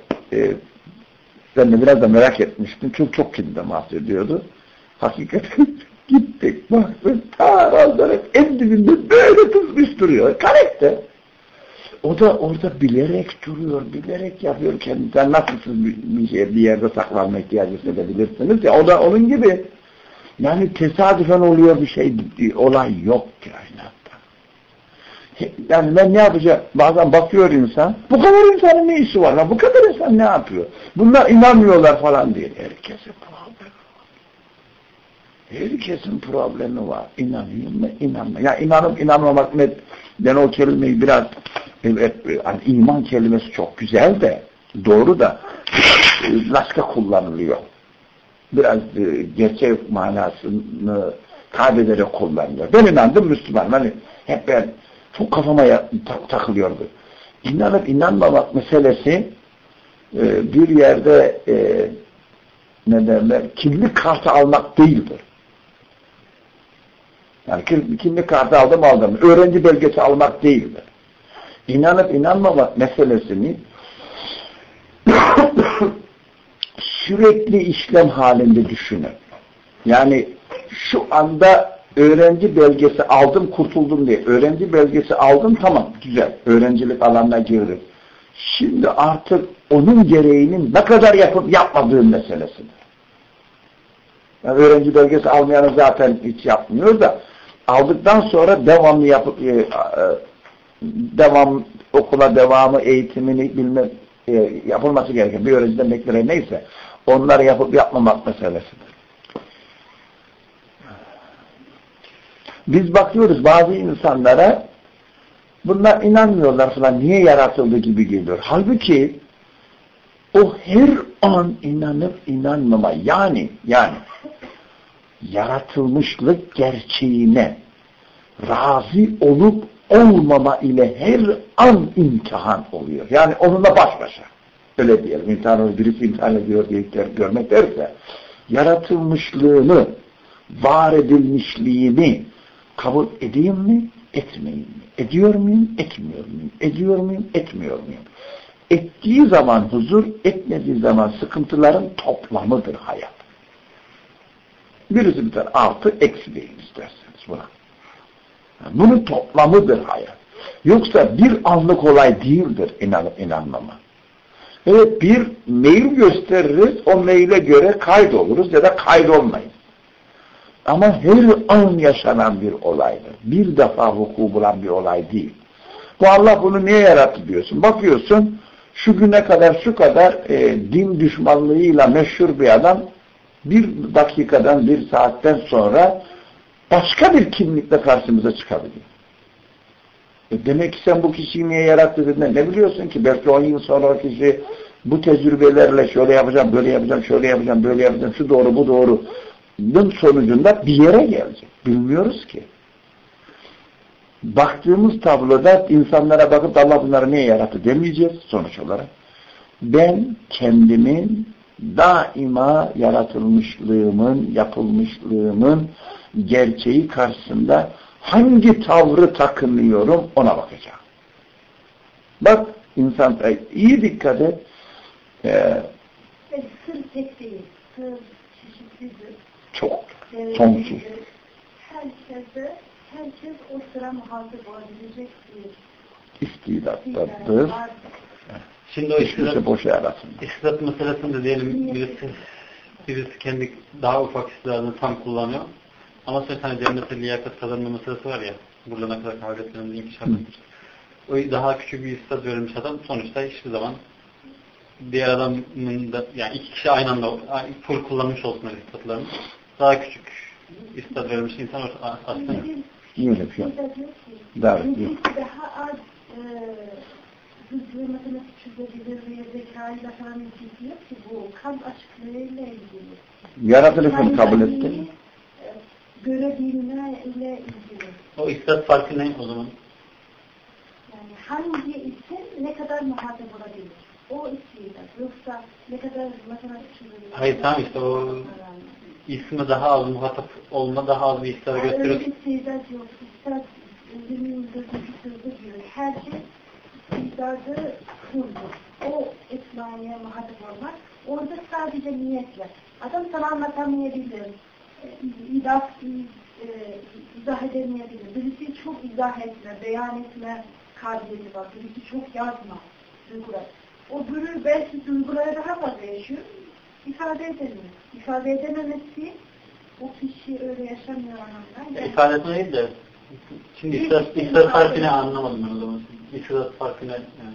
ben de biraz da merak etmiştim. Çünkü çok kediden bahsediyordu. Hakikaten gittik, baktık, ta ranzaların en dibinde böyle tutmuş duruyor. Karakter. O da orada bilerek duruyor, bilerek yapıyor kendinden. Nasıl siz bir yerde saklanma ihtiyacı hissedebilirsiniz ya. O da onun gibi. Yani tesadüfen oluyor bir şey, olay yok kainatta. Yani ben ne yapacağım? Bazen bakıyor insan, bu kadar insanın ne işi var lan? Bu kadar insan ne yapıyor? Bunlar inanmıyorlar falan diye. Herkesin problemi var. Herkesin problemi var. İnanıyor mu? İnanmıyor. Ya inanıp inanmamak ne? Ben o kelimeyi biraz yani iman kelimesi çok güzel de doğru da başka kullanılıyor. Biraz gerçek manasını kaybederek kullanılıyor. Ben inandım Müslüman. Hani hep ben çok kafama takılıyordu. İnanıp inanmamak meselesi bir yerde ne derler, kimlik kartı almak değildir. Yani kimlik kartı aldım. Öğrenci belgesi almak değildir. İnanıp inanmamak meselesini sürekli işlem halinde düşünün. Yani şu anda öğrenci belgesi aldım, kurtuldum diye. Öğrenci belgesi aldım, tamam, güzel. Öğrencilik alanına girdim. Şimdi artık onun gereğinin ne kadar yapıp yapmadığın meselesidir. Yani öğrenci belgesi almayanı zaten hiç yapmıyor da aldıktan sonra devamlı yapıp okula devamı, eğitimini bilmem yapılması gereken bir öğrenciden beklenen neyse onları yapıp yapmamak meselesidir. Biz bakıyoruz bazı insanlara, bunlar inanmıyorlar falan, niye yaratıldı gibi geliyor. Halbuki o her an inanıp inanmama, yani yaratılmışlık gerçeğine razı olup olmama ile her an imtihan oluyor. Yani onunla baş başa. Öyle diyelim. Birisi imtihan ediyor diye görmek derse, yaratılmışlığını, var edilmişliğini kabul edeyim mi, etmeyeyim mi? Ediyor muyum, etmiyor muyum? Ediyor muyum, etmiyor muyum? Ettiği zaman huzur, etmediği zaman sıkıntıların toplamıdır hayat. Birisi biter, artı, eksi deyin isterseniz buna. Bunun toplamıdır hayat. Yoksa bir anlık olay değildir inanıp inanmama. Evet, bir meyil gösteririz, o meyle göre kaydoluruz ya da kaydolmayız. Ama her an yaşanan bir olaydır. Bir defa vuku bulan bir olay değil. Bu Allah bunu niye yarattı diyorsun? Bakıyorsun, Şu güne kadar şu kadar din düşmanlığıyla meşhur bir adam bir dakikadan, bir saatten sonra başka bir kimlikle karşımıza çıkabiliyor. Demek ki sen bu kişiyi niye yarattı dediğinde ne biliyorsun ki? Belki 10 yıl sonra o kişi bu tecrübelerle şöyle yapacağım, böyle yapacağım, şöyle yapacağım, böyle yapacağım, şu doğru, bu doğru. Bunun sonucunda bir yere gelecek. Bilmiyoruz ki. Baktığımız tabloda insanlara bakıp Allah bunları niye yarattı demeyeceğiz sonuç olarak. Ben kendimin daima yaratılmışlığımın, yapılmışlığımın gerçeği karşısında hangi tavrı takınıyorum ona bakacağım. Bak insan iyi dikkat et. Sır tek değil. Sır çeşitlidir. Çok. Sonsuz. Herkes o sıra muhatap olabilecek bir istidattadır. Şimdi o istidat meselesinde diyelim birisi kendi daha ufak istidadını tam kullanıyor. Ama sonra hani cennete liyakat kazanma meselesi var ya, burada ne kadar kabiliyetlerimiz inkişaf etmiş. O daha küçük bir istidat verilmiş adam sonuçta hiçbir zaman diğer adamın da, yani iki kişi aynı anda full kullanmış olsun istidatlarını. Daha küçük istidat verilmiş insan aslında. Öyle bir şey. Daha az hızlı matematik çözebilir ve zekayla falan ilgili yok ki bu kalp açıklığıyla ilgili. Yaratılışını kabul etti. Görebilme ile ilgili. O istidat farkı ne o zaman? Yani hangi isim ne kadar muhatap olabilir? O istidat. Yoksa ne kadar matematik çözebilir? Hayır tamam işte o ismi daha az muhatap olma, daha az bir istidat gösteriyor. Öyle bir istidat yok. İstidat ürünün gözüncü sözü diyor. Herkes istidadı kurdu. O esmaya muhatap olmak. Orada sadece niyetler. Adam sana anlatamayabilir. İzah edemeyebilir. Birisi çok izah etme, beyan etme kabiliyeti var. Birisi çok yazma duygular. O bürü belki duygulara daha fazla yaşıyor. İfade edemiyor. İfade edememesi o kişi öyle yaşamıyor anlamda. İfade etme değil de şimdi istidat farkı ne anlamadım ben o zaman. İstidat farkı ne? Yani.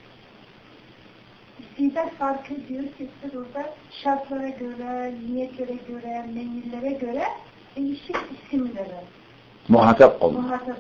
İstidat farkı diyor ki orada şartlara göre, niyetlere göre, menillere göre değişik isimlere muhatap oluyor.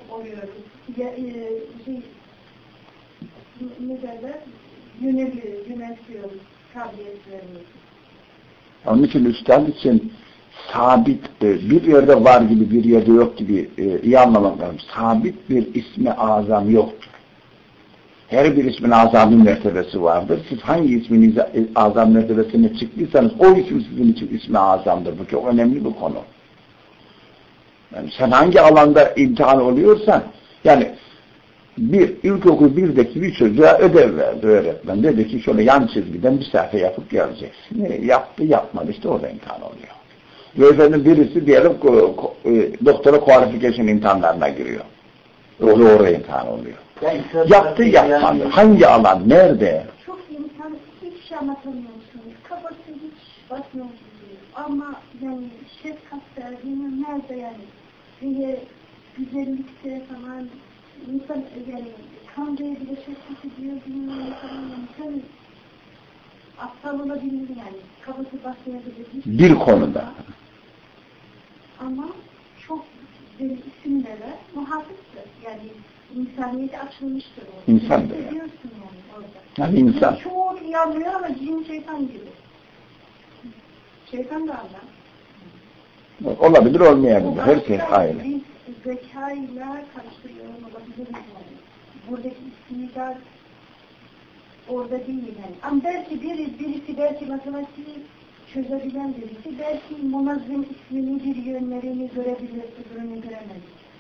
Ne derler? Yöneltiyoruz kabiliyetlerimizi. Onun için üstad için sabit, bir yerde var gibi bir yerde yok gibi iyi anlamak lazım. Sabit bir ismi azam yoktur. Her bir ismin azami mertebesi vardır. Siz hangi ismin azam mertebesine çıktıysanız o isim sizin için ismi azamdır. Bu çok önemli bir konu. Yani sen hangi alanda imtihan oluyorsan, yani ilkokul 1'deki bir çocuğa ödev verdi öğretmen. Dedi ki şöyle yan çizgiden bir sayfa yapıp geleceksin. Yaptı yapmadı işte orada imtihan oluyor. Ve efendim birisi diyelim doktora kualifikasyon imtihanlarına giriyor. Oraya imtihan oluyor. Yaptı yapmadı. Hangi alan? Nerede? Çok insan hiç şey anlatamıyorsunuz. Kafası hiç basmıyor. Ama yani şefkatte, nerede yani? Diye güzellikte falan insan yani kancaya bile şefkat ediyor. İnsan aptal olabilir yani. Kafası basmayabilir. Bir konuda. Ama çok isimlere muhafızdır. Yani insaniyeti açılmıştır orada. İnsandır. Biliyorsun yani orada. Yani insan. Çok iyi anlıyor ama cin şeytan gibi. Şeytan da anlar. Olabilir olmayabilir. Her şey aynı. Biz zekayla karıştırıyorum olabilir yani. Buradaki istidat orada değil yani. Ama belki birisi belki matematiği çözebilen birisi belki munazzim ismini bir yönlerini görebilir, öbürünü göremez.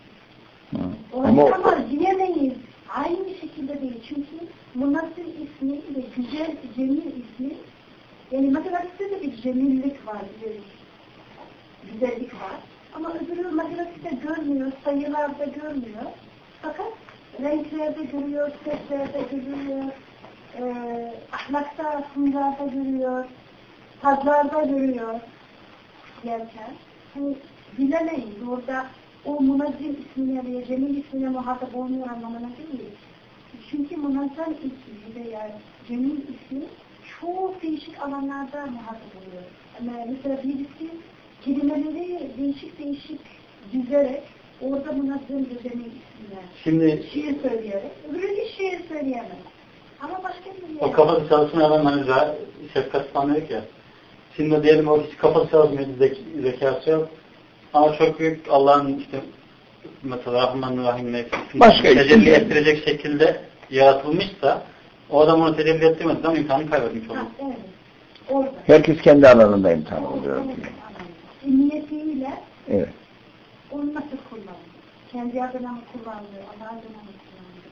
Ama diyemeyiz. Aynı şekilde değil. Çünkü munazzim ismi ve güzel, cemil ismi, yani matematikte de bir cemillik var, bir güzellik var. Ama öbürü matematikte görmüyor, sayılarda görmüyor. Fakat renklerde görüyor, seslerde görüyor, ahlakta, huylarda görüyor, tadlarda görüyor derken. Hani bilemeyiz orada o munazzim ismine veya cemil ismine muhatap olmuyor anlamına değil. Çünkü munazzam ismi veya cemil ismi çok değişik alanlarda muhatap oluyor. Mesela birisi kelimeleri değişik düzerek orada munazzam bir cemil ismiyle Şimdi şiir söyleyerek, öbürü hiç şiir söyleyemez. Ama başka bir yer. o kafası çalışmayan adam hani şefkat sanıyor ya. Şimdi diyelim o hiç kafası çalışmıyor, zekası yok. Ama çok büyük Allah'ın işte mesela Rahman-ı tecelli ettirecek şekilde yaratılmışsa o adam onu tecelli ettirmediği zaman imtihanı kaybetmiş olur. Evet. Orada. Herkes kendi alanında imtihan oluyor. Niyetiyle Evet. onu nasıl kullanıyor? Kendi adına mı kullanıyor? Allah adına mı kullanıyor?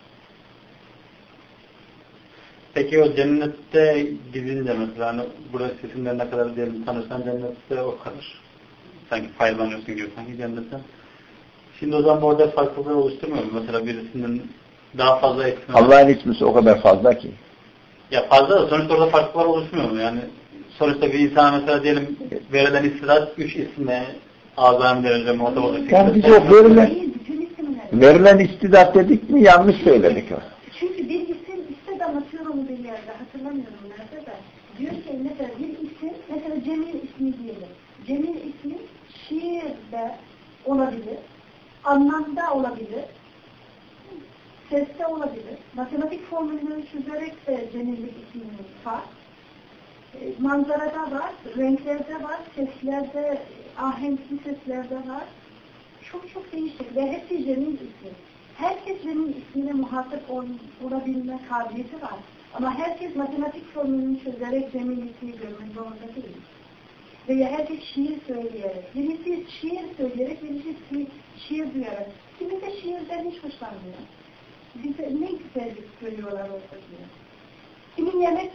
Peki o cennette gidince mesela hani burası sesinden ne kadar diyelim tanırsan cennette o kadar. Sanki faydalanıyorsun gibi sanki cennetten. Şimdi o zaman orada farklılığı oluşturmuyor mu? Mesela birisinin daha fazla etkileri. Allah'ın ismisi o kadar fazla ki. Ya fazla da sonuçta orada farklılar oluşmuyor mu? Yani sonuçta bir insana mesela diyelim verilen istidat 3 isimle azami derece muhatap olacak. Yani biz o verilen istidat dedik mi yanlış söyledik o. Çünkü bir isim istidat atıyorum bir yerde hatırlamıyorum nerede de. Diyor ki mesela bir isim mesela Cemil ismi diyelim. Cemil ismi şiirde olabilir, anlamda olabilir, seste olabilir. Matematik formülleri çözerek de cemillik ismini var. Manzarada var, renklerde var, seslerde, ahenkli seslerde var. Çok değişik ve hepsi cemil ismi. Herkes cemil ismine muhatap olabilme kabiliyeti var. Ama herkes matematik formülünü çözerek cemil ismi görmek zorunda değil. Veya herkes şiir söyleyerek, birisi şiir söyleyerek, birisi şiir duyarak. Kimi de şiirden hiç hoşlanmıyor. Bize ne güzellik söylüyorlar orada diye. Kimin yemek,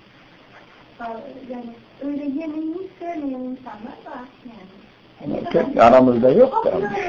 yani öyle yemeğini sevmeyen insanlar var yani. Pek aramızda yok da.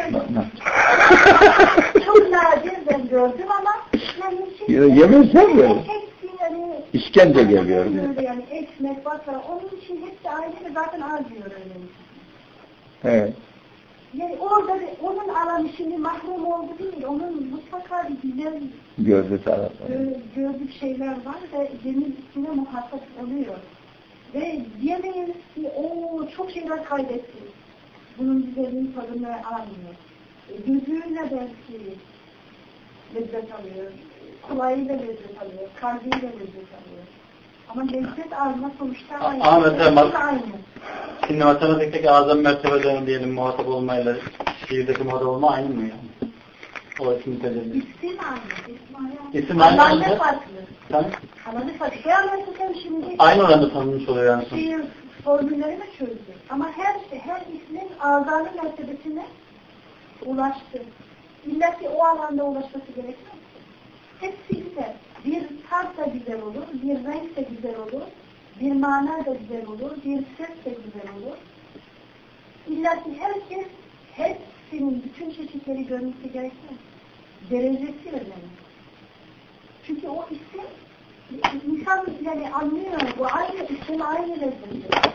Çok nadir ben gördüm ama Yemeği sevmiyorum. Yani, İşkence geliyor. Yani ekmek, bakara, onun için hepsi ayrı ve zaten az diyor öyle. Evet. Yani orada onun alanı şimdi mahrum oldu değil, onun mutlaka bir güzel gördüğü şeyler var ve cemil üstüne muhatap oluyor. Ve diyemeyiz ki o çok şeyler kaybetti. Bunun güzelliğin tadını almıyor. Gözüyle belki lezzet alıyor, kulağıyla lezzet alıyor, kalbiyle lezzet alıyor. Ama lezzet alma sonuçta aynı. Şimdi matematikteki azam mertebelerini diyelim muhatap olmayla şiirdeki muhatap olma aynı mı yani? O isim tecelli. İsim aynı. İsim aynı. Alanı farklı. Tamam. Alanı farklı. Şey anlatırken şimdi aynı oranda tanınmış oluyor yani. Şiir formüllerini çözdü. Ama her ismin azami mertebesine ulaştı. İlla ki o alanda ulaşması gerekmez. Hepsi güzel. Bir tat da güzel olur, bir renk de güzel olur, bir mana da güzel olur, bir ses de güzel olur. İlla ki herkes hepsinin bütün çeşitleri görmesi gerekmez. Derecesi önemli. Çünkü o isim insan yani anlıyor, bu aynı isim aynı lezzeti.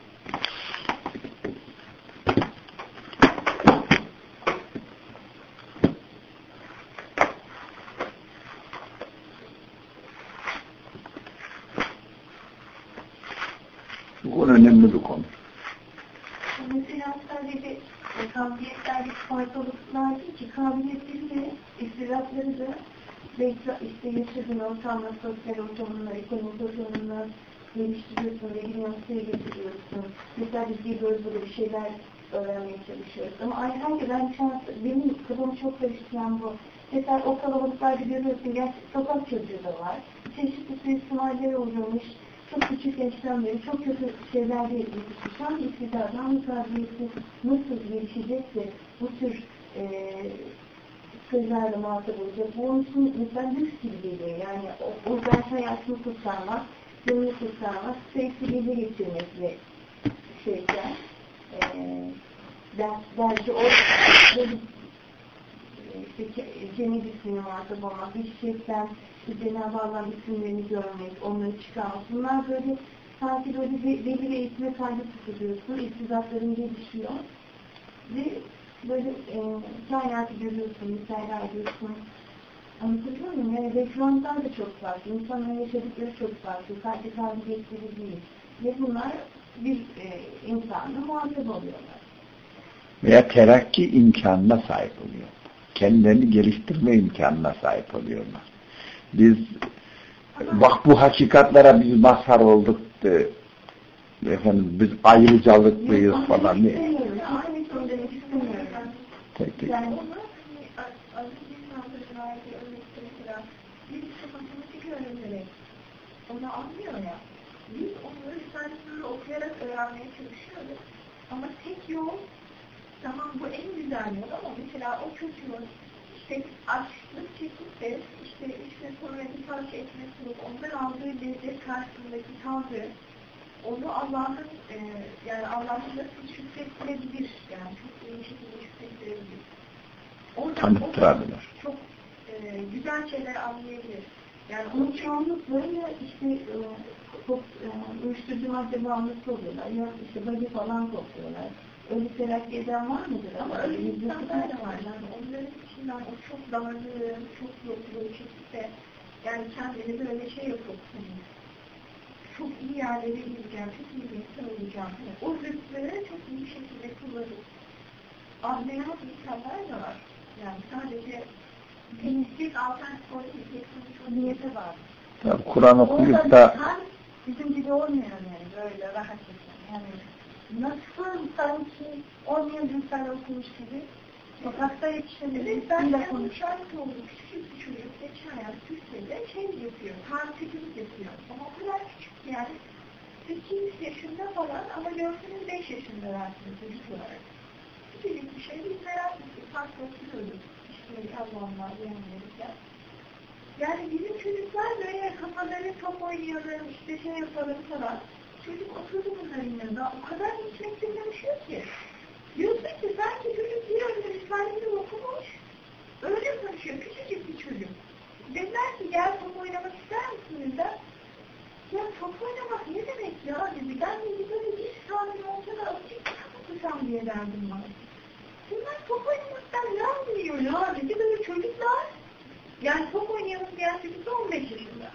Bu konu önemli bir konu. Mesela sadece kabiliyetlerdeki farklılıklar değil ki kabiliyetleri de, istidatları da belki işte yaşadığın ortamla, sosyal ortamınla, ekonomik ortamınla geliştiriyorsun ve üniversiteye getiriyorsun. Mesela biz geliyoruz böyle bir şeyler öğrenmeye çalışıyoruz. Ama herhangi benim kafamı çok karıştıran bu. Mesela o kalabalıklarda görüyorsun, gerçek sokak çocuğu da var. Çeşitli suistimaller oluyormuş. Çok küçük yaştan beri çok kötü şeylerle yetişmiş. Hangi iktidardan, hangi kabiliyeti nasıl gelişecekse bu tür sözlerle muhatap olacak. Bu onun için mesela lüks gibi geliyor. Yani o yüzden hayatını kurtarmak, yolunu kurtarmak, sürekli bilgi getirmekle şeyden belki o Cenab-ı ismini muhatap olmak, gerçekten Cenab-ı Allah'ın isimlerini görmek, onları çıkarmak. Bunlar böyle sanki böyle belli bir eğitime tabi tutuluyorsun, iktizatların gelişiyor. Ve böyle kainatı görüyorsun, misal ediyorsun. Anlatabiliyor muyum? Yani referanlar da çok farklı. İnsanların yaşadıkları çok farklı. Sadece kabiliyetleri değil. Ve bunlar bir insanla muhatap oluyorlar. Veya terakki imkanına sahip oluyor. Kendilerini geliştirme imkanına sahip oluyorlar. Biz bak bu hakikatlere biz mazhar olduk efendim biz ayrıcalıklıyız falan diye. Tek tek. Yani onu anlıyor ya. Biz onları lisansını okuyarak öğrenmeye çalışıyoruz. Ama tek yol, tamam bu en güzel yol ama mesela o çocuğun işte açlık çekip de işte sonra bir parça ekmek bulup ondan aldığı lezzet karşısındaki tavrı onu Allah'ın yani Allah'ın nasıl şükrettirebilir yani çok iyi şekilde şükrettirebilir. Tanıttırabilir. Çok güzel şeyler anlayabilir. Yani onun çoğunlukla işte çok uyuşturucu madde bağımlısı oluyorlar. Ya işte bagi falan topluyorlar. Öyle terakki eden var mıdır? Ama öyle insanlar da var. Yani onların içinden o çok darlığı, çok yokluğu çekip yani kendini böyle şey yapıp çok iyi yerlere gideceğim, çok iyi bir insan olacağım. Yani o rütbeleri çok iyi bir şekilde kullanıp anlayan insanlar da var. Yani sadece temizlik, alternatif politik, niyete var. Tabii Kur'an okuyup da bizim gibi olmuyor yani böyle rahat yani nasıl sanki 10 yıl insan okumuş gibi sokakta yetişenleri ben de konuşarak oldum. Küçük bir çocuk geçen yıl Türkiye'de şey yapıyor, tartışılık yapıyor. Ama o kadar küçük yani 8 yaşında falan ama görseniz 5 yaşında versiniz çocuk olarak. Küçücük bir şey biz merak ettik, farklı oturuyorduk. İşte Allah'ımlar yanılırken. Yani bizim çocuklar böyle kafaları top oynayalım, işte şey yapalım falan. Çocuk oturdu bunların yanında, o kadar içmekte konuşuyor ki. Diyorsun ki sanki çocuk bir önce Risale'yi okumuş, öyle konuşuyor, küçücük bir çocuk. Dediler ki gel top oynamak ister misiniz de? Ya top oynamak ne demek ya dedi, ben de böyle bir saniye olsa da azıcık kapatacağım diye derdim var. Bunlar top oynamaktan ne anlıyor ya dedi, böyle çocuklar. Yani top oynayalım diyen çocuk da 15 yaşında.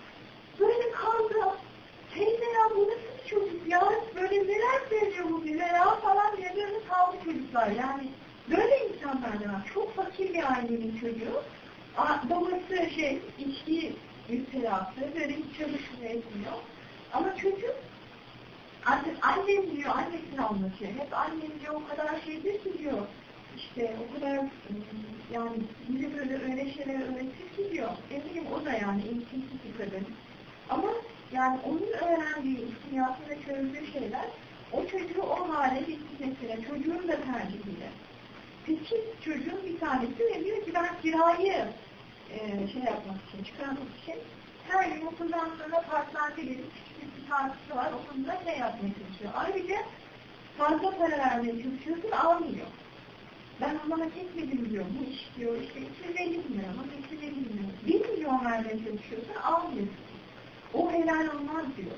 Böyle kaldı. Teyze ya bu nasıl bir çocuk ya? Böyle neler söylüyor bu bize ya falan diye böyle kaldı çocuklar. Yani böyle insanlar da var. Çok fakir bir ailenin çocuğu. Babası içki müptelası. Böyle hiç çalışmıyor etmiyor. Ama çocuk artık annem diyor, annesini anlatıyor. Hep annem diyor o kadar şeydir ki diyor. İşte o kadar yani bize böyle öyle şeyler öğretir ki diyor. Eminim o da yani eğitimsiz bir kadın. Ama yani onun öğrendiği, ihtiyatıyla çözdüğü şeyler o çocuğu o hale getirmesiyle, çocuğun da tercihiyle. Peki çocuğun bir tanesi ve diyor ki ben kirayı yapmak için, çıkarmak için her gün okuldan sonra parklarda gelip küçük bir partisi var, okulda yapmaya çalışıyor. Ayrıca fazla para vermeye çalışıyorsun, almıyor. Ben ondan hak etmedim diyor, bu iş diyor, işte 250 bin lira ama 250 bin lira. 1 milyon vermeye çalışıyorsun, almıyorsun. O helal olmaz diyor.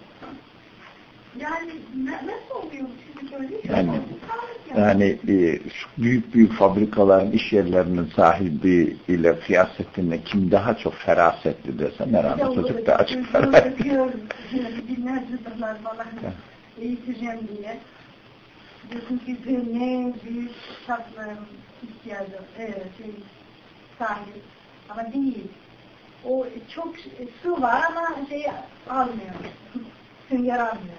Yani nasıl oluyor şimdi böyle? Yani şu büyük fabrikaların, iş yerlerinin sahibi ile kıyas ettiğinde kim daha çok ferasetli desem herhalde çocuk da açık ferasetli. Binlerce dolar falan eğiteceğim diye. Diyorsun ki ne büyük şartların ihtiyacı sahip ama değil. O çok su var ama almıyor. Sünger almıyor.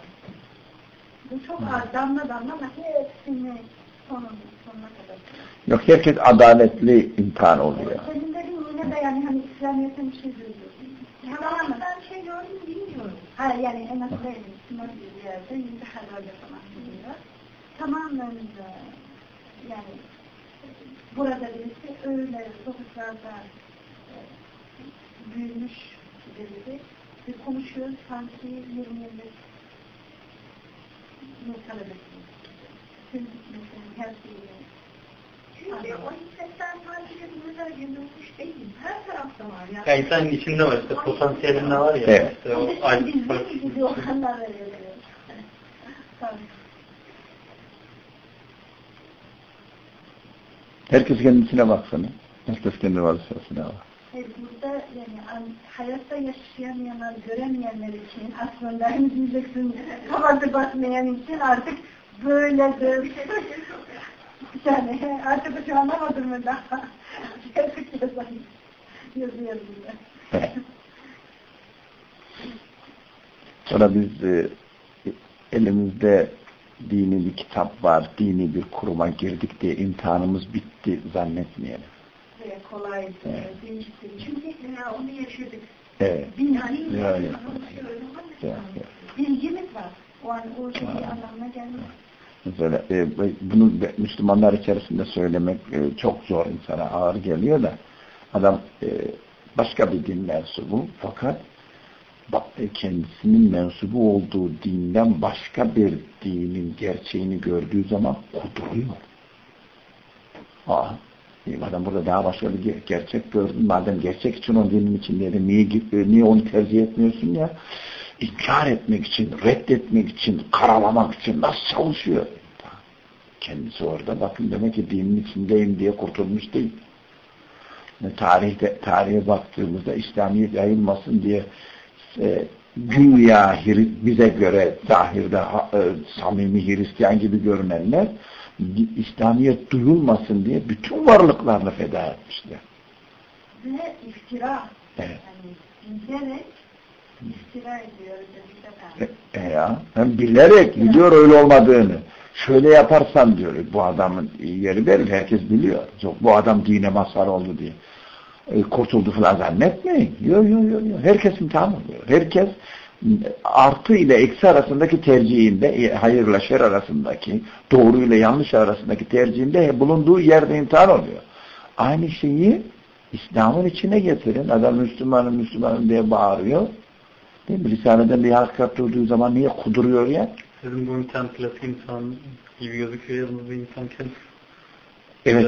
Bu çok az damla ama hepsini sonuna kadar. Yok herkes adaletli imtihan oluyor. Senin dediğin yine de yani hani İslamiyet'ten bir şey duyuyorsun. Tamamen ben bir şey gördüm bilmiyorum. Hayır yani en azından Müslüman bir yerde imtihan öyle falan diyor. Tamamen yani burada birisi öyle sokaklarda büyümüş gibi ve konuşuyoruz sanki 20 yıllık talebesiniz. Tüm hikmetin her şeyini. Çünkü o hikmetten sadece burada yazılmış değil. Her tarafta var. Yani insanın içinde var işte potansiyelinde var ya. Evet. İşte o ayrı gibi olanlar veriyor. Tabii. Herkes kendisine baksana. Herkes kendi vazifesine bak. Burada yani hayatta yaşayamayanlar, göremeyenler için aslında hem diyeceksin kafası basmayan için artık böyledir. Yani artık şu anlamadım mı daha? Yazıyor burada. Sonra biz elimizde dini bir kitap var, dini bir kuruma girdik diye imtihanımız bitti zannetmeyelim. Kolaydı, değişti. Çünkü onu yaşadık. Evet. Bilgimiz var. O an o şey anlamına gelmez. Mesela bunu Müslümanlar içerisinde söylemek çok zor, insana ağır geliyor da adam başka bir din mensubu fakat kendisinin mensubu olduğu dinden başka bir dinin gerçeğini gördüğü zaman kuduruyor. Adam burada daha başka bir gerçek gördün. Madem gerçek için o dinin içindeydi, niye onu tercih etmiyorsun ya? İnkar etmek için, reddetmek için, karalamak için nasıl çalışıyor? Kendisi orada bakın demek ki dinin içindeyim diye kurtulmuş değil. Tarihe baktığımızda İslamiyet yayılmasın diye güya bize göre zahirde samimi Hristiyan gibi görünenler İslamiyet duyulmasın diye bütün varlıklarını feda etmişler. Ve iftira. Evet. Yani bilerek iftira ediyor. Ya, hem bilerek biliyor öyle olmadığını. Şöyle yaparsan diyor, bu adamın yeri verir, herkes biliyor. Yok, bu adam dine mazhar oldu diye. Kurtuldu falan zannetmeyin. Yok. Herkes imtihan oluyor. Herkes artı ile eksi arasındaki tercihinde, hayırla şer arasındaki, doğru ile yanlış arasındaki tercihinde bulunduğu yerde imtihan oluyor. Aynı şeyi İslam'ın içine getirin. Adam Müslümanım diye bağırıyor. Değil mi? Risaleden bir hakikat duyduğu zaman niye kuduruyor ya? Sizin bu imtihan klasik insan gibi gözüküyor yalnız bir insan kendisi. Evet.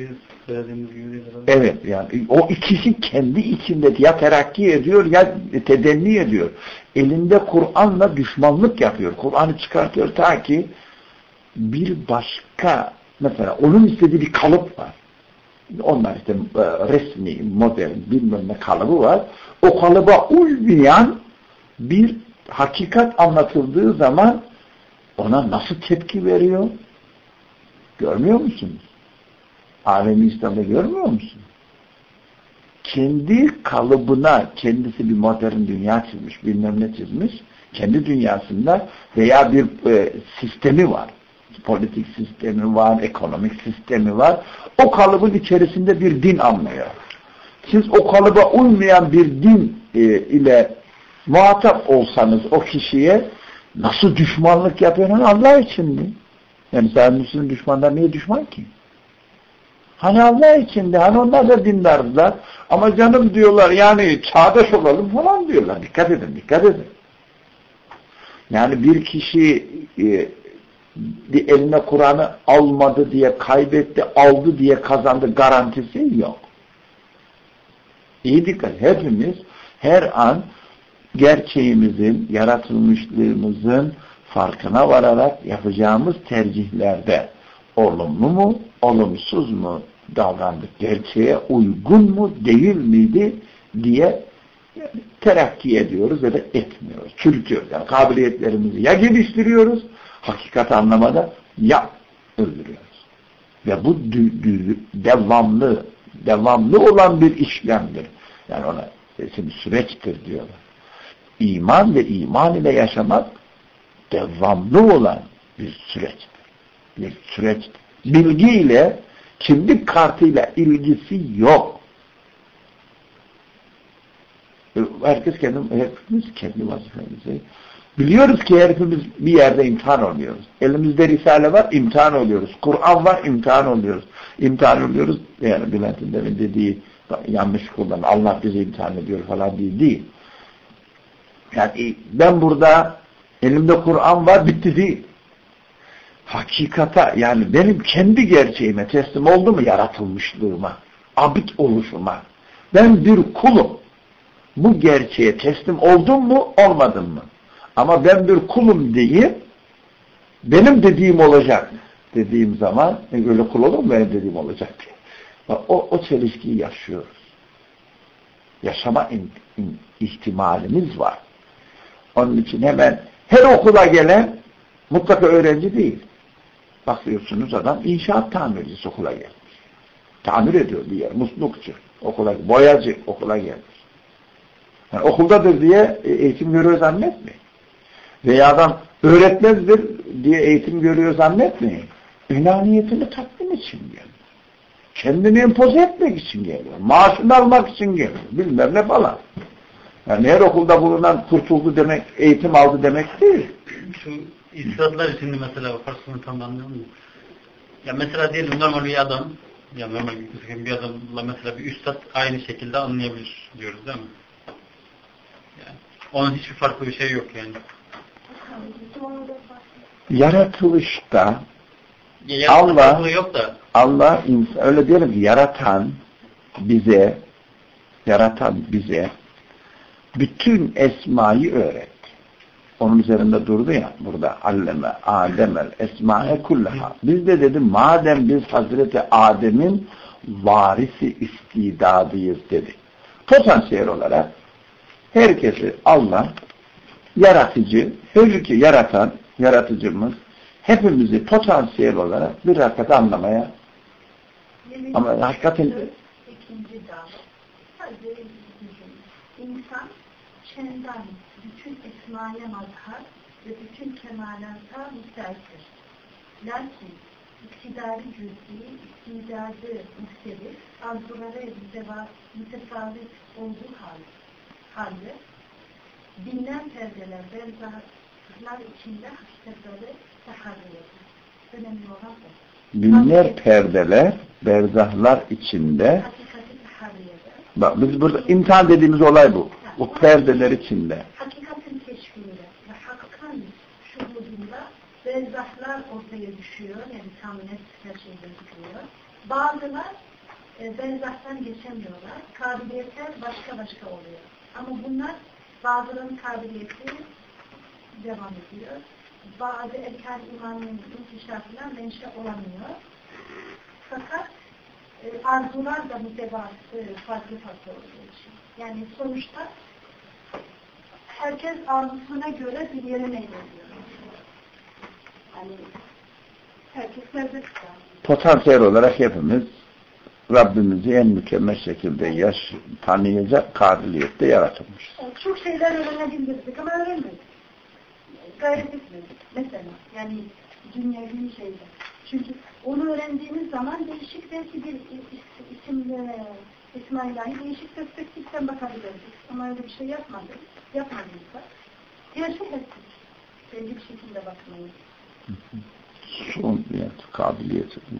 Evet yani o ikisi kendi içinde ya terakki ediyor ya tedenni ediyor. Elinde Kur'an'la düşmanlık yapıyor. Kur'an'ı çıkartıyor ta ki bir başka mesela onun istediği bir kalıp var. Onlar işte resmi, modern bilmem ne kalıbı var. O kalıba uymayan bir hakikat anlatıldığı zaman ona nasıl tepki veriyor? Görmüyor musunuz? Alemi İslam'da görmüyor musun? Kendi kalıbına kendisi bir modern dünya çizmiş, bilmem ne çizmiş. Kendi dünyasında veya bir sistemi var. Politik sistemi var, ekonomik sistemi var. O kalıbın içerisinde bir din anlıyor. Siz o kalıba uymayan bir din ile muhatap olsanız o kişiye nasıl düşmanlık yapıyorsun Allah için mi? Yani sen Müslüman düşmanlar niye düşman ki? Hani Allah içinde, hani onlar da dindardılar. Ama canım diyorlar yani çağdaş olalım falan diyorlar. Dikkat edin. Yani bir kişi eline Kur'an'ı almadı diye kaybetti, aldı diye kazandı garantisi yok. İyi dikkat. Hepimiz her an gerçeğimizin, yaratılmışlığımızın farkına vararak yapacağımız tercihlerde olumlu mu, olumsuz mu davrandık, gerçeğe uygun mu, değil miydi diye terakki ediyoruz ya da etmiyoruz. Çürütüyoruz. Yani kabiliyetlerimizi ya geliştiriyoruz, hakikat anlamada ya öldürüyoruz. Ve bu devamlı olan bir işlemdir. Yani ona şimdi süreçtir diyorlar. İman ve iman ile yaşamak devamlı olan bir süreçtir. Bir süreçtir. Bilgiyle, kimlik kartıyla ilgisi yok. Hepimiz kendi vazifemizi biliyoruz ki hepimiz bir yerde imtihan oluyoruz. Elimizde Risale var, imtihan oluyoruz. Kur'an var, imtihan oluyoruz. İmtihan oluyoruz. Yani Bülent'in demin dediği yanlış kullan, Allah bizi imtihan ediyor falan değil. Yani ben burada elimde Kur'an var, bitti değil. Hakikata yani benim kendi gerçeğime teslim oldu mu yaratılmışlığıma, abid oluşuma. Ben bir kulum. Bu gerçeğe teslim oldum mu, olmadım mı? Ama ben bir kulum deyip benim dediğim olacak dediğim zaman öyle kul olur mu benim dediğim olacak diye. O çelişkiyi yaşıyoruz. yaşama ihtimalimiz var. Onun için hemen her okula gelen mutlaka öğrenci değil. Bakıyorsunuz adam inşaat tamircisi okula gelmiş. Tamir ediyor bir yer, muslukçu okula, boyacı okula gelmiş. Yani okuldadır diye eğitim görüyor zannetmeyin. Veya adam öğretmezdir diye eğitim görüyor zannetmeyin. Ünaniyetini tatmin için geliyor. Kendini empoze etmek için geliyor. Maaşını almak için geliyor. Bilmem ne falan. Yani her okulda bulunan kurtuldu demek, eğitim aldı demek değil. Şu istidatlar içinde mesela bakarsın tam anlıyor musun? Ya mesela diyelim normal bir adam, ya normal bir adamla mesela bir üstad aynı şekilde anlayabilir diyoruz değil mi? Yani onun hiçbir farklı bir şey yok yani. Yaratılışta Allah yok da. Allah öyle diyelim ki yaratan bize bütün esmayı öğretti. Onun üzerinde durdu ya burada alleme Ademel esma'e kullaha. Biz de dedi madem biz Hazreti Adem'in varisi istidadıyız dedi. Potansiyel olarak herkesi Allah yaratıcı, her ki yaratıcımız hepimizi potansiyel olarak bir hakikati anlamaya ama hakikaten ikinci dal. Sadece insan çenden bütün esmaya mazhar ve bütün kemalata müstahittir. Lakin iktidarı cüz'i, istidadı muhtelif, arzuları mütefavit olduğu halde binler perdeler, berzahlar içinde hakikatleri taharriyeti. Önemli olan bu. Binler perdeler, berzahlar içinde bak biz burada imtihan dediğimiz olay bu. O perdeler içinde. Hakikatin keşfiyle ve hakkın şuhudunda berzahlar ortaya düşüyor. Yani tam net her şey gözüküyor. Bazılar berzahtan geçemiyorlar. Kabiliyetler başka oluyor. Ama bunlar bazılarının kabiliyeti devam ediyor. Bazı erken imanın inkişafına menşe olamıyor. Fakat arzular da mütebatı farklı olduğu için. Yani sonuçta herkes arzusuna göre bir yere meylediyor. Yani herkes serbest. Potansiyel olarak hepimiz Rabbimizi en mükemmel şekilde tanıyacak kabiliyette yaratılmış. Çok şeyler öğrenebilirdik ama öğrenmedik. Gayret etmedik. Mesela yani dünyevi şeyler. Çünkü onu öğrendiğimiz zaman değişik belki bir İsmail ilahi değişik perspektiften bakabilirdik. Ama öyle bir şey yapmadıysa gerçek ettik. Belli bir şekilde bakmayı. Son kabiliyetimiz.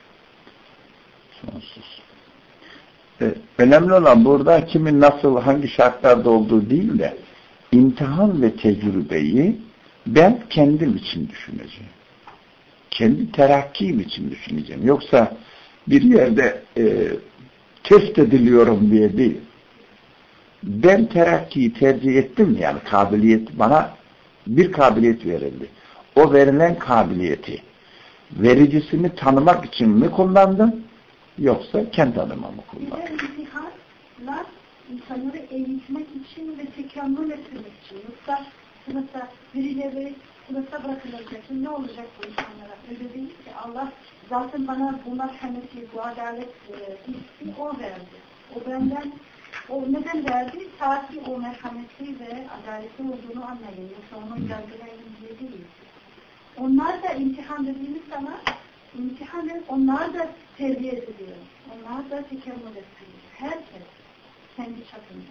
Sonsuz. Önemli olan burada kimin nasıl, hangi şartlarda olduğu değil de imtihan ve tecrübeyi ben kendim için düşüneceğim. Kendi terakkim için düşüneceğim. Yoksa bir yerde test ediliyorum diye değil. Ben terakkiyi tercih ettim yani bana bir kabiliyet verildi. O verilen kabiliyeti vericisini tanımak için mi kullandım yoksa kendi adıma mı kullandım? İmtihanlar insanları eğitmek için ve tekamül etmek için. Yoksa sınıfta birileri sınıfta bırakılacak. Ne olacak bu insanlara? Öyle değil ki Allah zaten bana bu merhameti, bu adalet hissi o verdi. O benden o neden verdi? Ta ki o merhameti ve adaleti olduğunu anlayın. Yoksa onu yargılayın diye değil. Onlar da imtihan dediğimiz zaman onlar da terbiye ediliyor. Onlar da tekamül ediliyor. Herkes kendi çapında.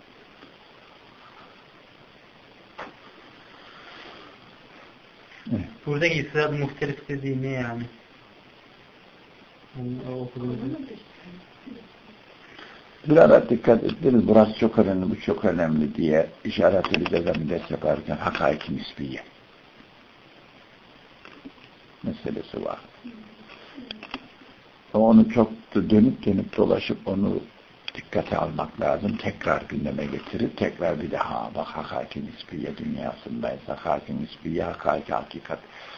Buradaki istidat muhtelif dediği ne yani? Biraz dikkat ediniz. Burası çok önemli, bu çok önemli diye işaret edeceğiz bir ders yaparken hakaik-i nisbiye meselesi var. Onu çok dönüp dolaşıp onu dikkate almak lazım. Tekrar gündeme getirip tekrar bir daha bak hakaik-i nisbiye dünyasındayız. Hakaik-i nisbiye hakikat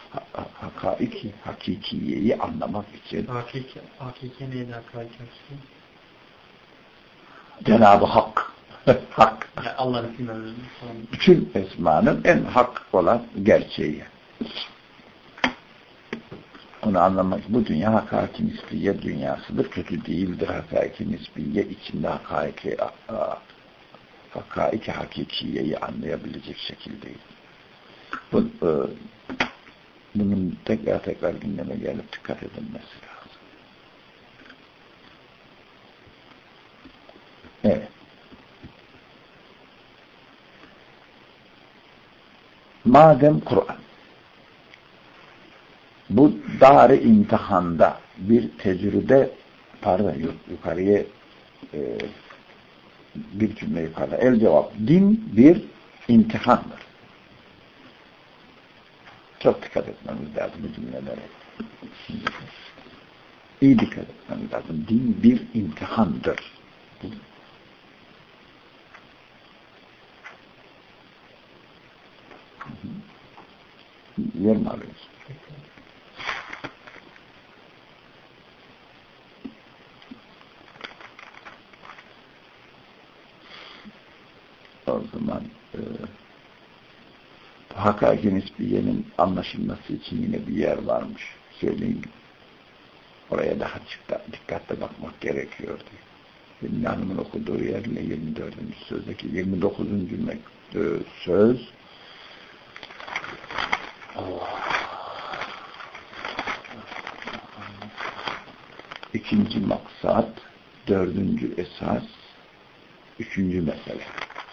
hakikiyeyi anlamak için hakiki neydi hakaik? Cenab-ı Hak Hak. Yani Allah'ın isimleri falan. Bütün esmanın en hak olan gerçeği. Onu anlamak, bu dünya hakaiki nisbiye dünyasıdır. Kötü değildir hakaiki nisbiye. İçinde hakaiki hakikiyeyi anlayabilecek şekildeyiz. Bunun tekrar gündeme gelip dikkat edilmesi lazım. Evet. Madem Kur'an bu dar-ı imtihanda bir tecrübe, yukarıya bir cümle yukarıda. El cevap. Din bir imtihandır. Çok dikkat etmemiz lazım bu cümlelere. İyi dikkat etmemiz lazım. Din bir imtihandır. Yer mi alıyoruz? O zaman hakaiki nisbiyenin anlaşılması için yine bir yer varmış. Söyleyeyim. Oraya daha dikkatli bakmak gerekiyor diye. Benim hanımın okuduğu yerle 24. sözdeki 29. söz ikinci maksat, dördüncü esas, üçüncü mesele.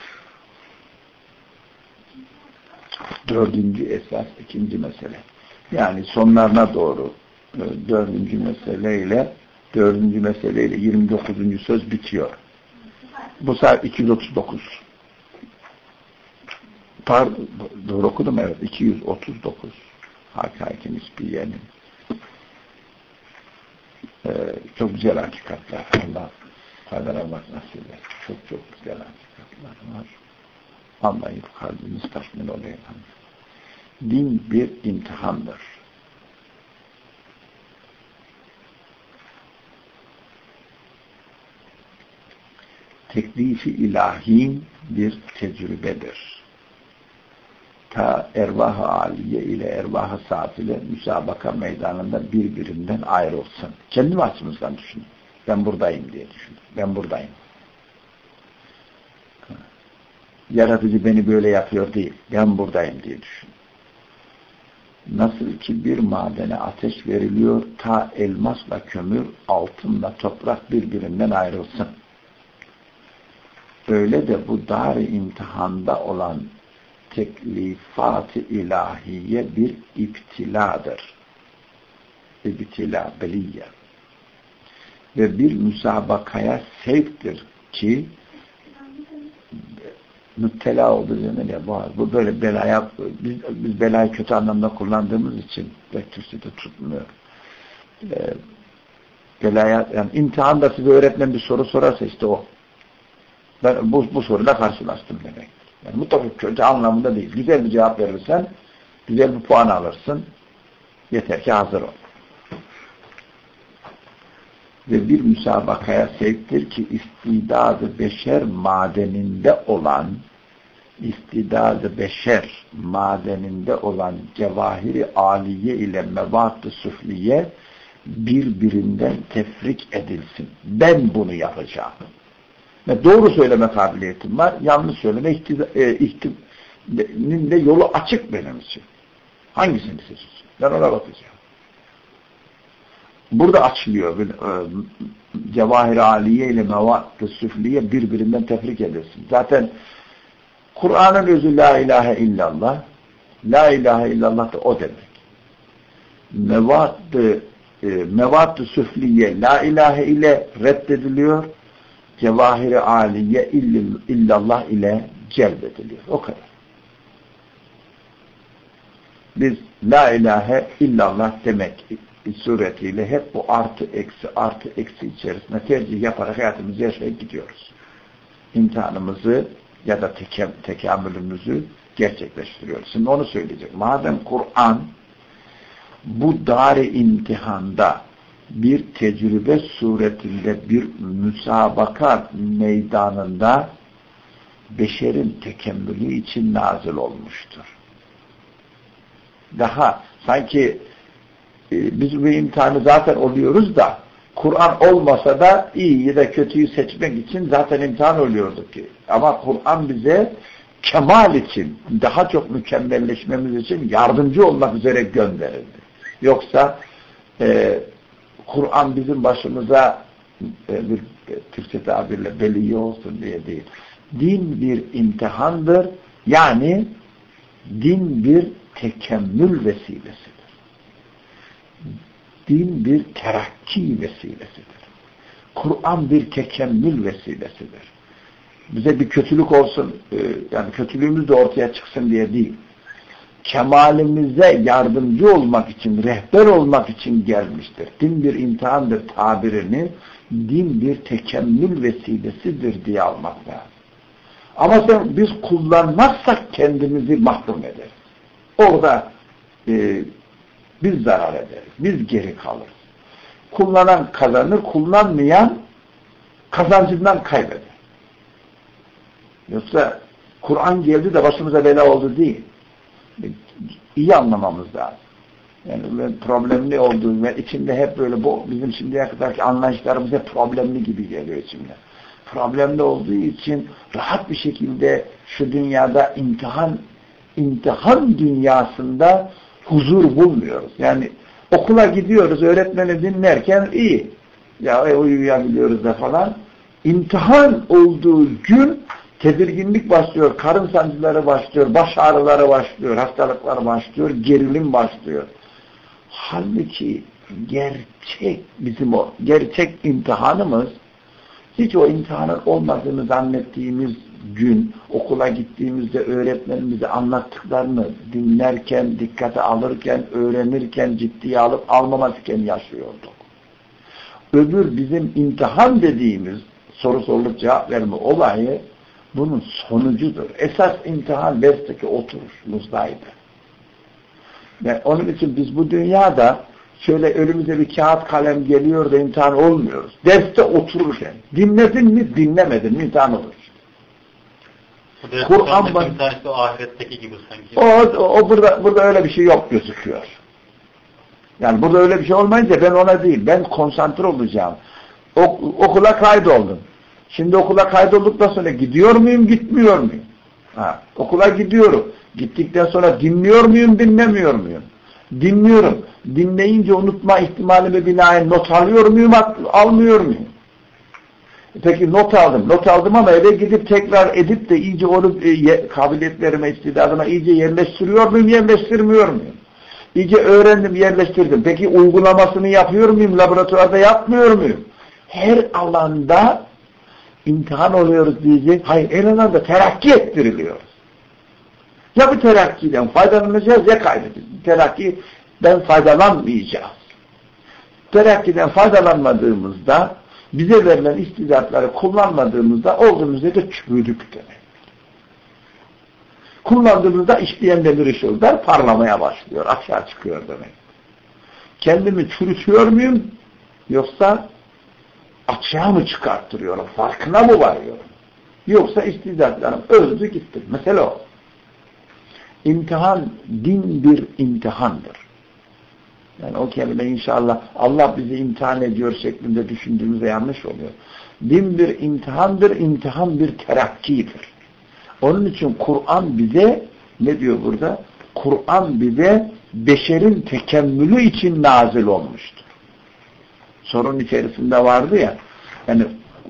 Dördüncü esas, ikinci mesele. Yani sonlarına doğru dördüncü meseleyle 29. söz bitiyor. Bu saat 239. Pardon, doğru okudum, evet. 239. Hakaiki nisbiyenin. Çok güzel hakikatler. Allah kadere bak nasip et. Çok güzel hakikatler var. Anlayıp kalbimiz tatmin oluyor. Din bir imtihandır. Teklifi ilahi bir tecrübedir. Ta ervah-ı aliye ile ervah-ı safile müsabaka meydanında birbirinden ayrılsın. Kendi açımızdan düşünün. Ben buradayım diye düşünün. Ben buradayım. Yaratıcı beni böyle yapıyor değil. Ben buradayım diye düşün. Nasıl ki bir madene ateş veriliyor, ta elmasla kömür, altınla toprak birbirinden ayrılsın. Öyle de bu dar-ı imtihanda olan teklifat-ı ilahiye bir iptiladır. İbtila, beliyye. Ve bir müsabakaya sevktir ki müptela olduğu zaman ya bu böyle belaya, biz belayı kötü anlamda kullandığımız için Türkçe'de tutmuyor. Belaya, yani imtihanda size öğretmen bir soru sorarsa işte o. Ben bu soruyla karşılaştım demek. Yani mutlaka kötü anlamında değil. Güzel bir cevap verirsen, güzel bir puan alırsın. Yeter ki hazır ol. Ve bir müsabakaya sevktir ki istidad-ı beşer madeninde olan cevahiri aliye ile mevat-ı süfliye birbirinden tefrik edilsin. Ben bunu yapacağım. Ve doğru söyleme kabiliyetim var. Yanlış söyleme ihtimalinin de yolu açık benim için. Hangisini seçeceğim? Ben ona bakacağım. Burada açılıyor. Cevahir-i aliye ile mevat-ı süfliye birbirinden tefrik edilsin. Zaten Kur'an'ın özü la ilahe illallah. La ilahe illallah da o demek. Mevat-ı süfliye la ilahe ile reddediliyor. Cevahir-i aliye illallah ile celbediliyor. O kadar. Biz la ilahe illallah demek suretiyle hep bu artı eksi içerisinde tercih yaparak hayatımızı yaşayıp gidiyoruz. İmtihanımızı ya da tekamülümüzü gerçekleştiriyoruz. Şimdi onu söyleyecek. Madem Kur'an bu dar-ı imtihanda bir tecrübe suretinde bir müsabaka meydanında beşerin tekemmülü için nazil olmuştur. Daha sanki biz bu imtihanı zaten oluyoruz da Kur'an olmasa da iyi ya da kötüyü seçmek için zaten imtihan oluyorduk ki. Ama Kur'an bize kemal için, daha çok mükemmelleşmemiz için yardımcı olmak üzere gönderildi. Yoksa Kur'an bizim başımıza bir Türkçe tabirle beliye olsun diye değil. Din bir imtihandır. Yani din bir tekemmül vesilesidir. Din bir terakki vesilesidir. Kur'an bir tekemmül vesilesidir. Bize bir kötülük olsun, yani kötülüğümüz de ortaya çıksın diye değil. Kemalimize yardımcı olmak için, rehber olmak için gelmiştir. Din bir imtihandır tabirini, din bir tekemmül vesilesidir diye almak lazım. Ama biz kullanmazsak kendimizi mahrum ederiz. Orada biz zarar ederiz, biz geri kalırız. Kullanan kazanır, kullanmayan kazancından kaybeder. Yoksa Kur'an geldi de başımıza bela oldu değil. İyi anlamamız lazım. Yani problemli olduğu ve içinde hep böyle bu bizim şimdiye kadarki anlayışlarımız hep problemli gibi geliyor içimde. Problemli olduğu için rahat bir şekilde şu dünyada imtihan dünyasında huzur bulmuyoruz. Yani okula gidiyoruz, öğretmeni dinlerken iyi. Ya uyuyabiliyoruz da falan. İmtihan olduğu gün tedirginlik başlıyor, karın sancıları başlıyor, baş ağrıları başlıyor, hastalıklar başlıyor, gerilim başlıyor. Halbuki bizim o gerçek imtihanımız hiç o imtihanın olmadığını zannettiğimiz gün okula gittiğimizde öğretmenimize anlattıklarını dinlerken, dikkate alırken, öğrenirken, ciddiye alıp almamazken yaşıyorduk. Öbür bizim imtihan dediğimiz soru sorulup cevap verme olayı bunun sonucudur. Esas imtihan dersteki oturuşumuzdaydı. Yani onun için biz bu dünyada şöyle önümüze bir kağıt kalem geliyor da imtihan olmuyoruz. Derste otururken dinledin mi dinlemedin mi imtihan olur. Kur'an o ahiretteki gibi sanki. O burada öyle bir şey yok gözüküyor. Yani burada öyle bir şey olmayınca ben ona değil. Ben konsantre olacağım. Okula kaydoldum. Şimdi okula kaydolduktan sonra gidiyor muyum, gitmiyor muyum? Okula gidiyorum. Gittikten sonra dinliyor muyum, dinlemiyor muyum? Dinliyorum. Dinleyince unutma ihtimalime binaen not alıyor muyum, almıyor muyum? Peki not aldım. Not aldım ama eve gidip tekrar edip de iyice onu kabiliyetlerime, istidadıma iyice yerleştiriyor muyum, yerleştirmiyor muyum? İyice öğrendim, yerleştirdim. Peki uygulamasını yapıyor muyum, laboratuvarda yapmıyor muyum? Her alanda imtihan oluyoruz diyecek. Hayır, her alanda terakki ettiriliyoruz. Ya bu terakkiden faydalanacağız ya kaybedeceğiz. Terakkiden faydalanmayacağız. Terakkiden faydalanmadığımızda, bize verilen istidatları kullanmadığımızda olduğumuz yerde çürüdük demek. Kullandığımızda işleyen demir ışıldar parlamaya başlıyor, aşağı çıkıyor demek. Kendimi çürütüyor muyum? Yoksa açığa mı çıkarttırıyorum? Farkına mı varıyorum? Yoksa istidatlarım öldü gitti. Mesela o. İmtihan, din bir imtihandır. Yani o kelime inşallah Allah bizi imtihan ediyor şeklinde düşündüğümüzde yanlış oluyor. Din bir imtihandır, imtihan bir terakkidir. Onun için Kur'an bize, ne diyor burada? Kur'an bize beşerin tekemmülü için nazil olmuştur. Sorun içerisinde vardı ya, yani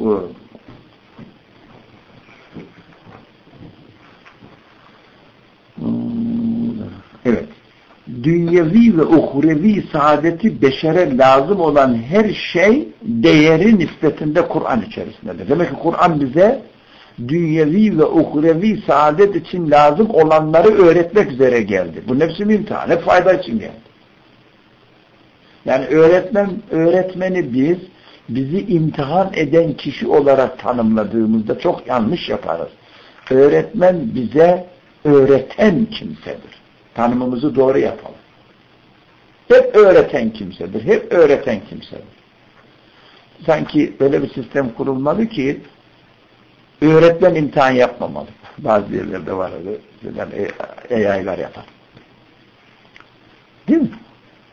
evet, dünyevi ve uhrevi saadeti beşere lazım olan her şey değeri nispetinde Kur'an içerisindedir. Demek ki Kur'an bize dünyevi ve uhrevi saadet için lazım olanları öğretmek üzere geldi. Bu nefsi imtihan, hep fayda için geldi. Yani öğretmeni bizi imtihan eden kişi olarak tanımladığımızda çok yanlış yaparız. Öğretmen bize öğreten kimsedir. Tanımımızı doğru yapalım. Hep öğreten kimsedir. Hep öğreten kimsedir. Sanki böyle bir sistem kurulmalı ki Öğretmen imtihan yapmamalı. Bazı yerlerde var öyle. AI'lar yapar. Değil mi?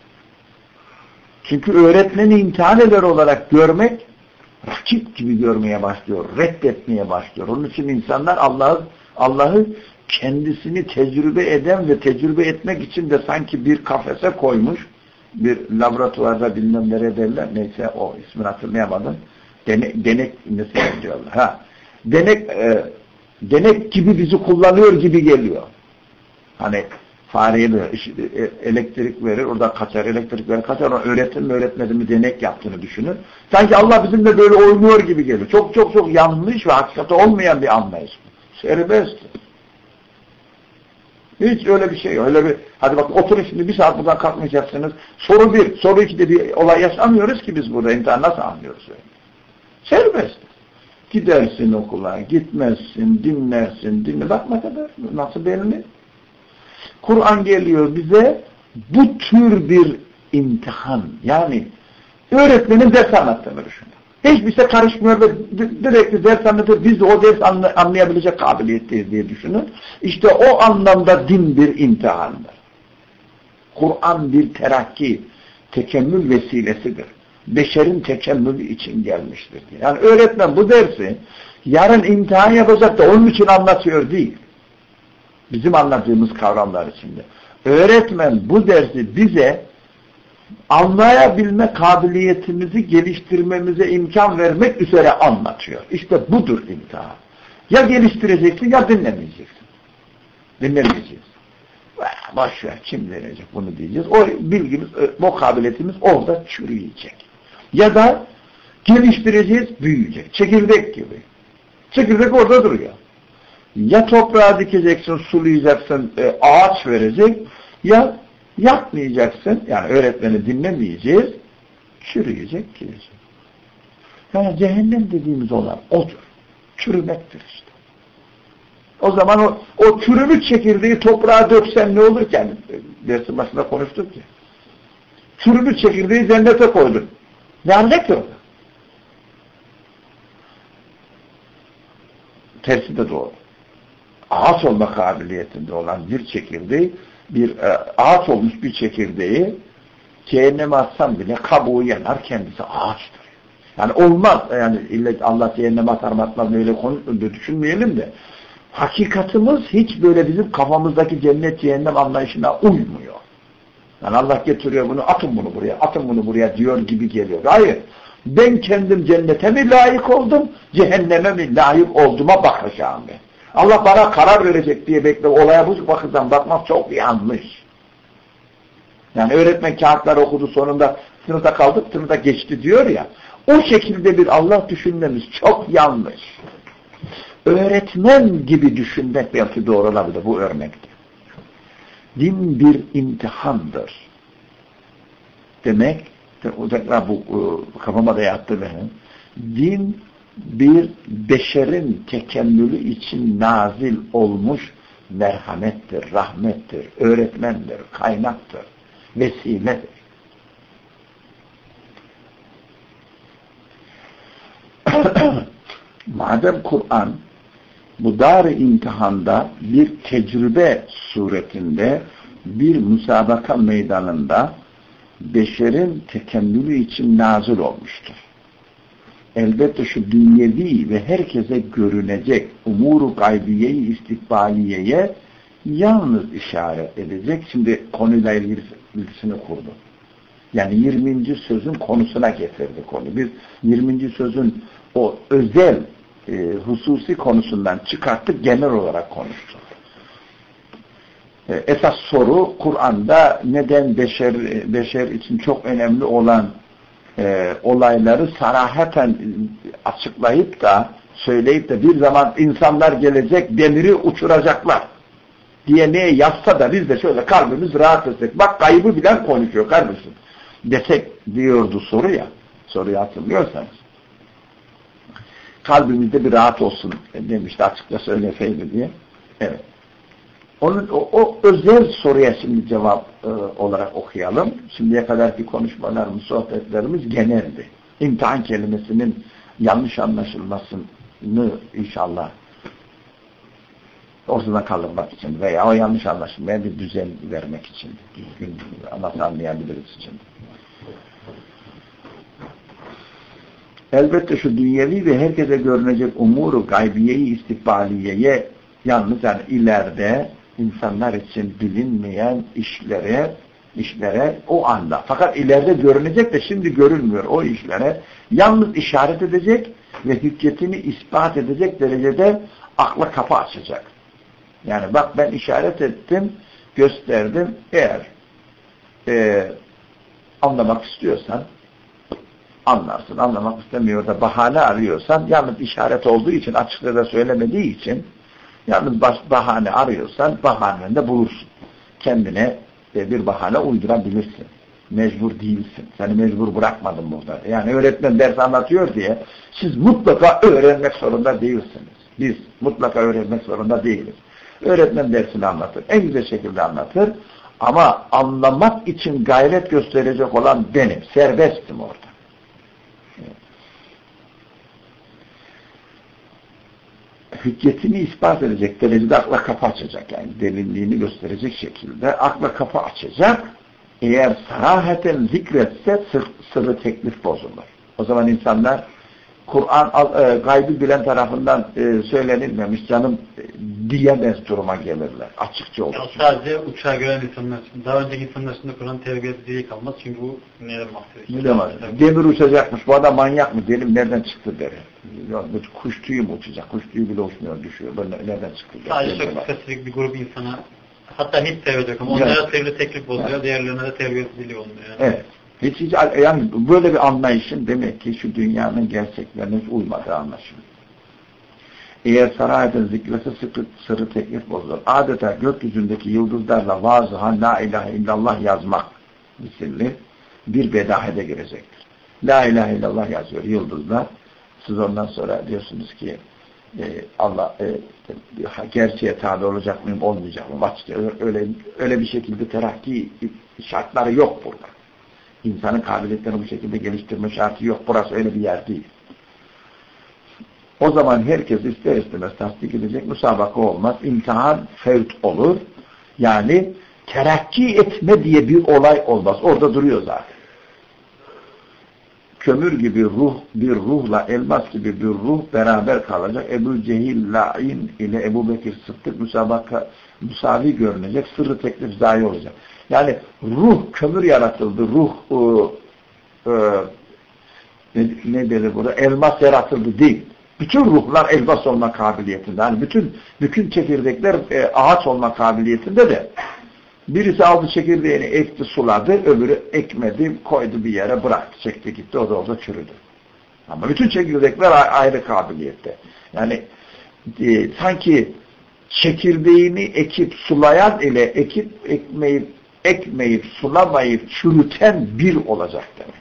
Çünkü öğretmeni imtihan eder olarak görmek rakip gibi görmeye başlıyor. Reddetmeye başlıyor. Onun için insanlar Allah'ı kendisini tecrübe eden ve tecrübe etmek için de sanki bir kafese koymuş. Bir laboratuvarda bilmem nereye derler. Neyse o ismini hatırlayamadım. Denek mesela diyorlar. Denek gibi bizi kullanıyor gibi geliyor. Hani fareye de elektrik verir, orada kaçar, elektrik verir, kaçar. Onu öğretmedi mi denek yaptığını düşünün. Sanki Allah bizimle böyle oynuyor gibi geliyor. Çok çok çok yanlış ve hakikati olmayan bir anlayış. Serbest. Hiç öyle bir şey yok. Öyle bir, hadi bak oturun şimdi bir saat buradan kalkmayacaksınız. Soru 1, soru 2'de bir olay yaşamıyoruz ki biz burada. İmtihan nasıl anlıyoruz öyle? Serbest. Gidersin okula, gitmezsin, dinle. Bak ne kadar, nasıl belli? Kur'an geliyor bize bu tür bir imtihan. Yani öğretmenin ders anlattığını düşünün. Hiçbir şey karışmıyor ve direkt ders anlatıyor. Biz de o ders anlayabilecek kabiliyetteyiz diye düşünün. İşte o anlamda din bir imtihandır. Kur'an bir terakki, tekemmül vesilesidir. Beşerin tekemmülü için gelmiştir diye. Yani öğretmen bu dersi yarın imtihan yapacak da onun için anlatıyor değil. Bizim anladığımız kavramlar içinde. Öğretmen bu dersi bize anlayabilme kabiliyetimizi geliştirmemize imkan vermek üzere anlatıyor. İşte budur imtihan. Ya geliştireceksin ya dinlemeyeceksin. Dinlemeyeceğiz. Boşver kim verecek bunu diyeceğiz. O bilgimiz, o kabiliyetimiz orada çürüyecek. Ya da geliştireceğiz, büyüyecek. Çekirdek gibi. Çekirdek orada duruyor. Ya toprağa dikeceksin, sulayacaksın, ağaç verecek, ya yapmayacaksın, yani öğretmeni dinlemeyeceğiz, çürüyecek, gidecek. Yani cehennem dediğimiz olan odur. Çürümektir işte. O zaman o çürümüş çekirdeği toprağa döksen ne olur ki? Yani dersin başında konuştuk ya. Çürümüş çekirdeği cennete koydun. Ne olacak ki orada? Tersi de doğru. Ağaç olma kabiliyetinde olan bir çekirdeği, bir ağaç olmuş bir çekirdeği cehenneme atsam bile kabuğu yanar, kendisi ağaçtır. Yani olmaz. Yani illa Allah cehenneme atar mı atmaz öyle düşünmeyelim de. Hakikatimiz hiç böyle bizim kafamızdaki cennet cehennem anlayışına uymuyor. Yani Allah getiriyor bunu, atın bunu buraya diyor gibi geliyor. Hayır. Ben kendim cennete mi layık oldum, cehenneme mi layık olduğuma bakacağım ben. Allah bana karar verecek diye bekle. Olaya bu bakımdan bakmak çok yanlış. Yani öğretmen kağıtları okudu, sonunda sınıfta kaldık, sınıfta geçti diyor ya. O şekilde bir Allah düşünmemiz çok yanlış. Öğretmen gibi düşünmek belki doğru olabilir bu örnekte. Din bir imtihandır. Demek, tekrar bu kafama da yattı benim. Din bir beşerin tekemmülü için nazil olmuş merhamettir, rahmettir, öğretmendir, kaynaktır, vesiledir. Madem Kur'an bu dar-ı imtihanda bir tecrübe suretinde bir müsabaka meydanında beşerin tekemmülü için nazil olmuştur. Elbette şu dünyevi ve herkese görünecek umur-u gaybiye-i istikbaliyeye yalnız işaret edecek. Şimdi konuyla ilgisini kurdu. Yani 20. sözün konusuna getirdi konu. Biz 20. sözün o özel hususi konusundan çıkarttık, genel olarak konuştuk. Esas soru Kur'an'da neden beşer için çok önemli olan olayları sarahaten açıklayıp da söyleyip de bir zaman insanlar gelecek demiri uçuracaklar diye neye yazsa da biz de şöyle kalbimiz rahat etsek. Bak kaybı bilen konuşuyor kardeşim desek diyordu soru ya. Soruyu hatırlıyorsanız. Kalbimizde bir rahat olsun demişti, açıkça söyleseydi diye. Evet. O özel soruya şimdi cevap olarak okuyalım. Şimdiye kadarki konuşmalarımız, sohbetlerimiz geneldi. İmtihan kelimesinin yanlış anlaşılmasın inşallah ortadan kaldırmak için veya o yanlış anlaşılmaya bir düzen vermek için, düzgün nasıl anlayabiliriz için. Elbette şu dünyevi ve herkese görünecek umuru gaybiyeyi istikbaliyeye yalnız yani ileride insanlar için bilinmeyen işlere o anda fakat ileride görünecek de şimdi görünmüyor o işlere yalnız işaret edecek ve hüccetini ispat edecek derecede akla kapı açacak. Yani bak ben işaret ettim, gösterdim. Eğer anlamak istiyorsan anlarsın. Anlamak istemiyor da bahane arıyorsan yalnız işaret olduğu için açıkça da söylemediği için yalnız bahane arıyorsan bahanen de bulursun. Kendine bir bahane uydurabilirsin. Mecbur değilsin. Seni mecbur bırakmadım burada. Yani öğretmen ders anlatıyor diye siz mutlaka öğrenmek zorunda değilsiniz. Biz mutlaka öğrenmek zorunda değiliz. Öğretmen dersini anlatır. En güzel şekilde anlatır. Ama anlamak için gayret gösterecek olan benim. Serbestim orada. Hüccetini ispat edecek derecede akla kapı açacak. Yani derinliğini gösterecek şekilde akla kapı açacak. Eğer saraheten zikretse sırrı teklif bozulur. O zaman insanlar Kur'an gaybı bilen tarafından söylenilmemiş canım diyemez duruma gelirler. Açıkça olur. Yani sadece uçağa gören insanlar için. Daha önceki insanlar için de Kur'an terbiyesi kalmaz. Çünkü bu neden bahsediyor? Ne demek? Demir uçacakmış. Bu adam manyak mı? Derim nereden çıktı deri. Kuş tüyü mü uçacak? Kuş tüyü bile uçmuyor, düşüyor. Nereden çıktı? Sadece çok spesifik bir grup insana hatta hiç seviyor. Onlara sevgi teklif bozuyor. Diğerlerine de terbiyesi dili olmuyor. Yani. Evet. Hiç yani böyle bir anlayışın demek ki şu dünyanın gerçeklerine uymadığı anlaşılıyor. Eğer sarayeten zikrese sırrı teklif bozulur. Adeta gökyüzündeki yıldızlarla vazıhan la ilahe illallah yazmak misilli bir bedahede girecektir. La ilahe illallah yazıyor yıldızlar. Siz ondan sonra diyorsunuz ki Allah gerçeğe tabi olacak mıyım olmayacak mı? Öyle bir şekilde terakki şartları yok burada. İnsanın kabiliyetlerini bu şekilde geliştirme şartı yok. Burası öyle bir yer değil. O zaman herkes ister istemez tasdik edecek. Müsabaka olmaz. İmtihan fevt olur. Yani terakki etme diye bir olay olmaz. Orada duruyor zaten. Kömür gibi bir ruhla elmas gibi bir ruh beraber kalacak. Ebu Cehil La'in ile Ebu Bekir Sıddık musavi görünecek. Sırrı teklif zayi olacak. Yani ruh kömür yaratıldı. Ruh ne dedi burada? Elmas yaratıldı değil. Bütün ruhlar elmas olma kabiliyetinde. Yani bütün çekirdekler ağaç olma kabiliyetinde de birisi aldı çekirdeğini ekti suladı, öbürü ekmedi, koydu bir yere bıraktı, çekti gitti, o da orada çürüdü. Ama bütün çekirdekler ayrı kabiliyette. Yani sanki çekirdeğini ekip sulayan ile ekmeyip sulamayıp çürüten bir olacak demek.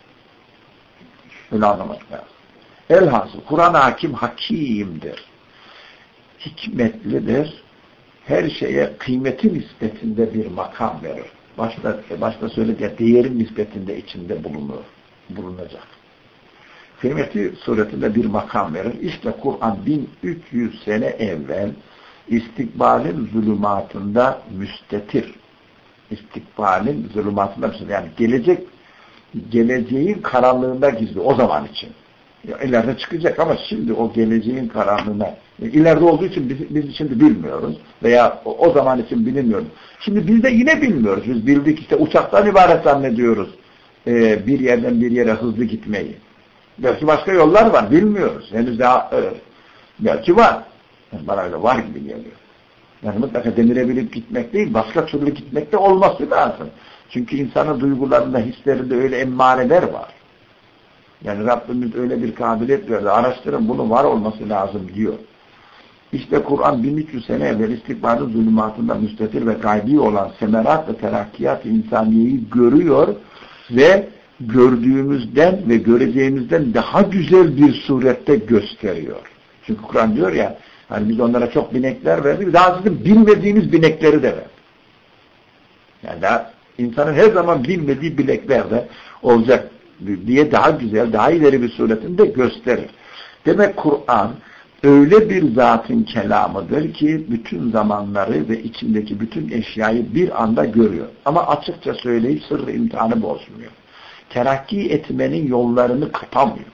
Öyle anlamak lazım. Elhasıl Kur'an-ı Hakim hakimdir. Hikmetlidir. Her şeye kıymeti nispetinde bir makam verir. Başta söyledi ya, değerin nispetinde içinde bulunacak. Kıymeti suretinde bir makam verir. İşte Kur'an 1300 sene evvel istikbalin zulümatında müstetir. İstikbalin zulümatında müstetir. Yani geleceğin karanlığında gizli o zaman için. İleride çıkacak ama şimdi o geleceğin karanlığına ileride olduğu için biz şimdi bilmiyoruz veya o zaman için bilinmiyoruz. Şimdi biz de yine bilmiyoruz. Biz bildik işte uçaktan ibaret zannediyoruz bir yerden bir yere hızlı gitmeyi. Belki başka yollar var bilmiyoruz. Henüz daha belki var. Yani bana öyle var gibi geliyor. Yani mutlaka demire binip gitmek değil, başka türlü gitmek de olması lazım. Çünkü insanın duygularında, hislerinde öyle emmareler var. Yani Rabbimiz öyle bir kabiliyet verdi. Araştırın, bunun var olması lazım diyor. İşte Kur'an 1300 sene evvel istikbalin zulümatında müstetir ve gaybi olan semerat ve terakkiyat-ı insaniyeyi görüyor ve gördüğümüzden ve göreceğimizden daha güzel bir surette gösteriyor. Çünkü Kur'an diyor ya, hani biz onlara çok binekler verdik, daha sizin bilmediğiniz binekleri de verdik. Yani daha insanın her zaman bilmediği binekler de olacak diye daha güzel, daha ileri bir suretinde gösterir. Demek Kur'an öyle bir zatın kelamıdır ki bütün zamanları ve içindeki bütün eşyayı bir anda görüyor. Ama açıkça söyleyip sırrı imtihanı bozmuyor. Terakki etmenin yollarını kapamıyor.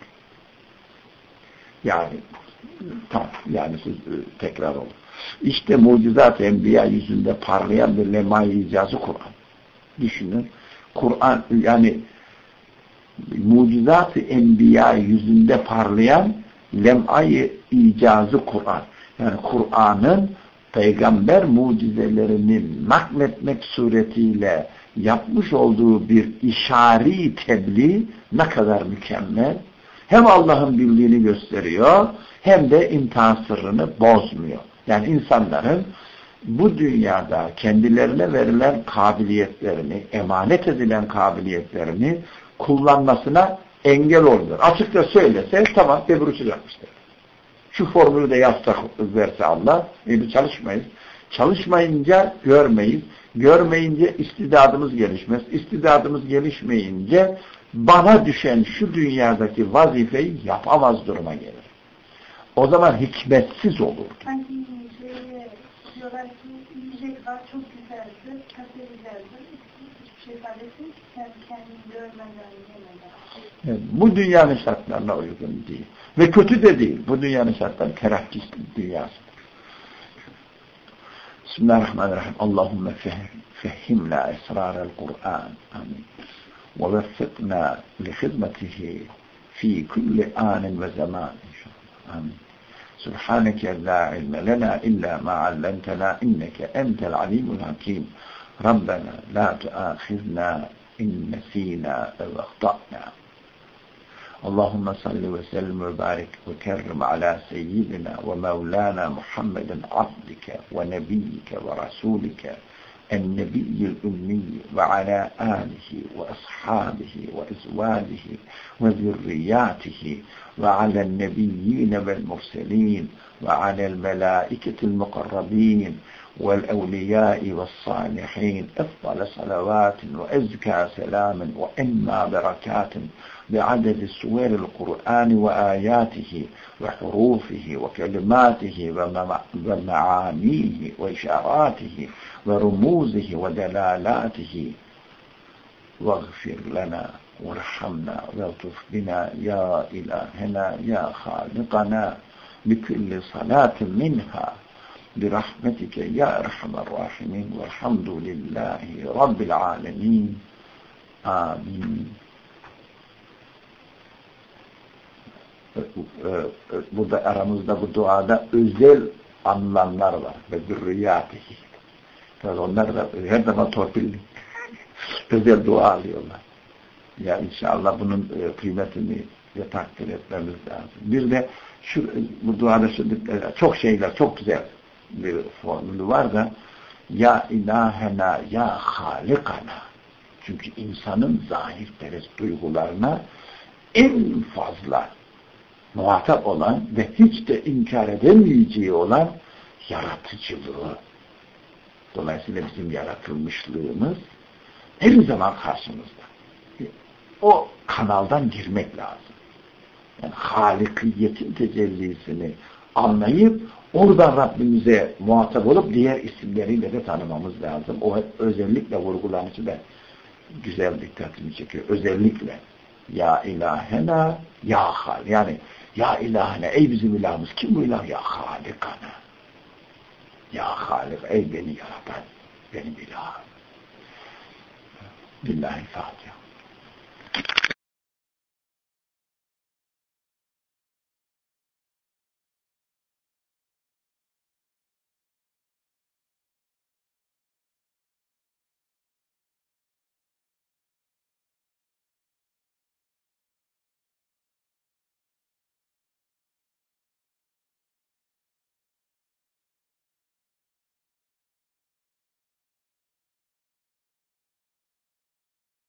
Yani siz tekrar olun. İşte mucizat-ı enbiya yüzünde parlayan bir lemay-i icazı Kur'an. Düşünün. Kur'an yani mucizat-ı enbiya yüzünde parlayan lem'ay-ı icazı Kur'an. Yani Kur'an'ın peygamber mucizelerini nakletmek suretiyle yapmış olduğu bir işari tebliğ ne kadar mükemmel. Hem Allah'ın bildiğini gösteriyor hem de imtihan sırrını bozmuyor. Yani insanların bu dünyada kendilerine verilen kabiliyetlerini, emanet edilen kabiliyetlerini kullanmasına engel oluyor. Açıkça söylese tamam devruşacakmışlar. Şu formülü de yazsak verse Allah, çalışmayız. Çalışmayınca görmeyiz. Görmeyince istidadımız gelişmez. İstidadımız gelişmeyince bana düşen şu dünyadaki vazifeyi yapamaz duruma gelir. O zaman hikmetsiz olur. Sanki diyorlar ki yiyecek var, çok güzeldir, kafedillerdir. Hiçbir şey kaybetsin, kendini görmeden, yemeden. Evet, bu dünyanın şartlarına uygun değil. Ve kötü de değil. Bu dünyanın şartları terakki dünyası. Bismillahirrahmanirrahim. Allahümme fehimna esrarel Kur'an. Amin. Ve veffetna li hizmetihi fi kulli anin ve zaman. Amin. Subhaneke la ilme lena illa ma allamtena inneke entel alimul hakim. Rabbena la tuâkhizna in nesînâ ev ahtâ'nâ. Allahümme salli ve sellim ve barik ve kerrim ala seyyidina ve mevlana Muhammeden abdike ve nebiyyike ve rasulike النبي الأمي وعلى آله وأصحابه وأزواجه وذرياته وعلى النبيين والمرسلين وعلى الملائكة المقربين والأولياء والصالحين أفضل صلوات وأزكى سلام وإما بركات بعدد سور القرآن وآياته وحروفه وكلماته ومعانيه وإشاراته ورموزه ودلالاته واغفر لنا وارحمنا والطف بنا يا إلهنا يا خالقنا بكل صلاة منها برحمتك يا أرحم الراحمين والحمد لله رب العالمين آمين. Burada aramızda bu duada özel anlamlar var ve zürriyatihi. Onlar da her zaman torpilli. Özel dua alıyorlar. Ya inşallah bunun kıymetini de takdir etmemiz lazım. Bir de bu duada çok şeyler, çok güzel bir formülü var da ya ilahena ya halikana. Çünkü insanın zahirperest duygularına en fazla muhatap olan ve hiç de inkar edemeyeceği olan yaratıcılığı. Dolayısıyla bizim yaratılmışlığımız her zaman karşımızda. O kanaldan girmek lazım. Yani halikiyetin tecellisini anlayıp oradan Rabbimize muhatap olup diğer isimleriyle de tanımamız lazım. O hep özellikle vurgulanışı da güzel dikkatimi çekiyor. Özellikle ya ilahena ya hal. Yani ya ilahena ey bizim ilahımız. Kim bu ilah? Ya halikana. Ya halik ey beni yaratan benim ilahım. Billahi Fatiha.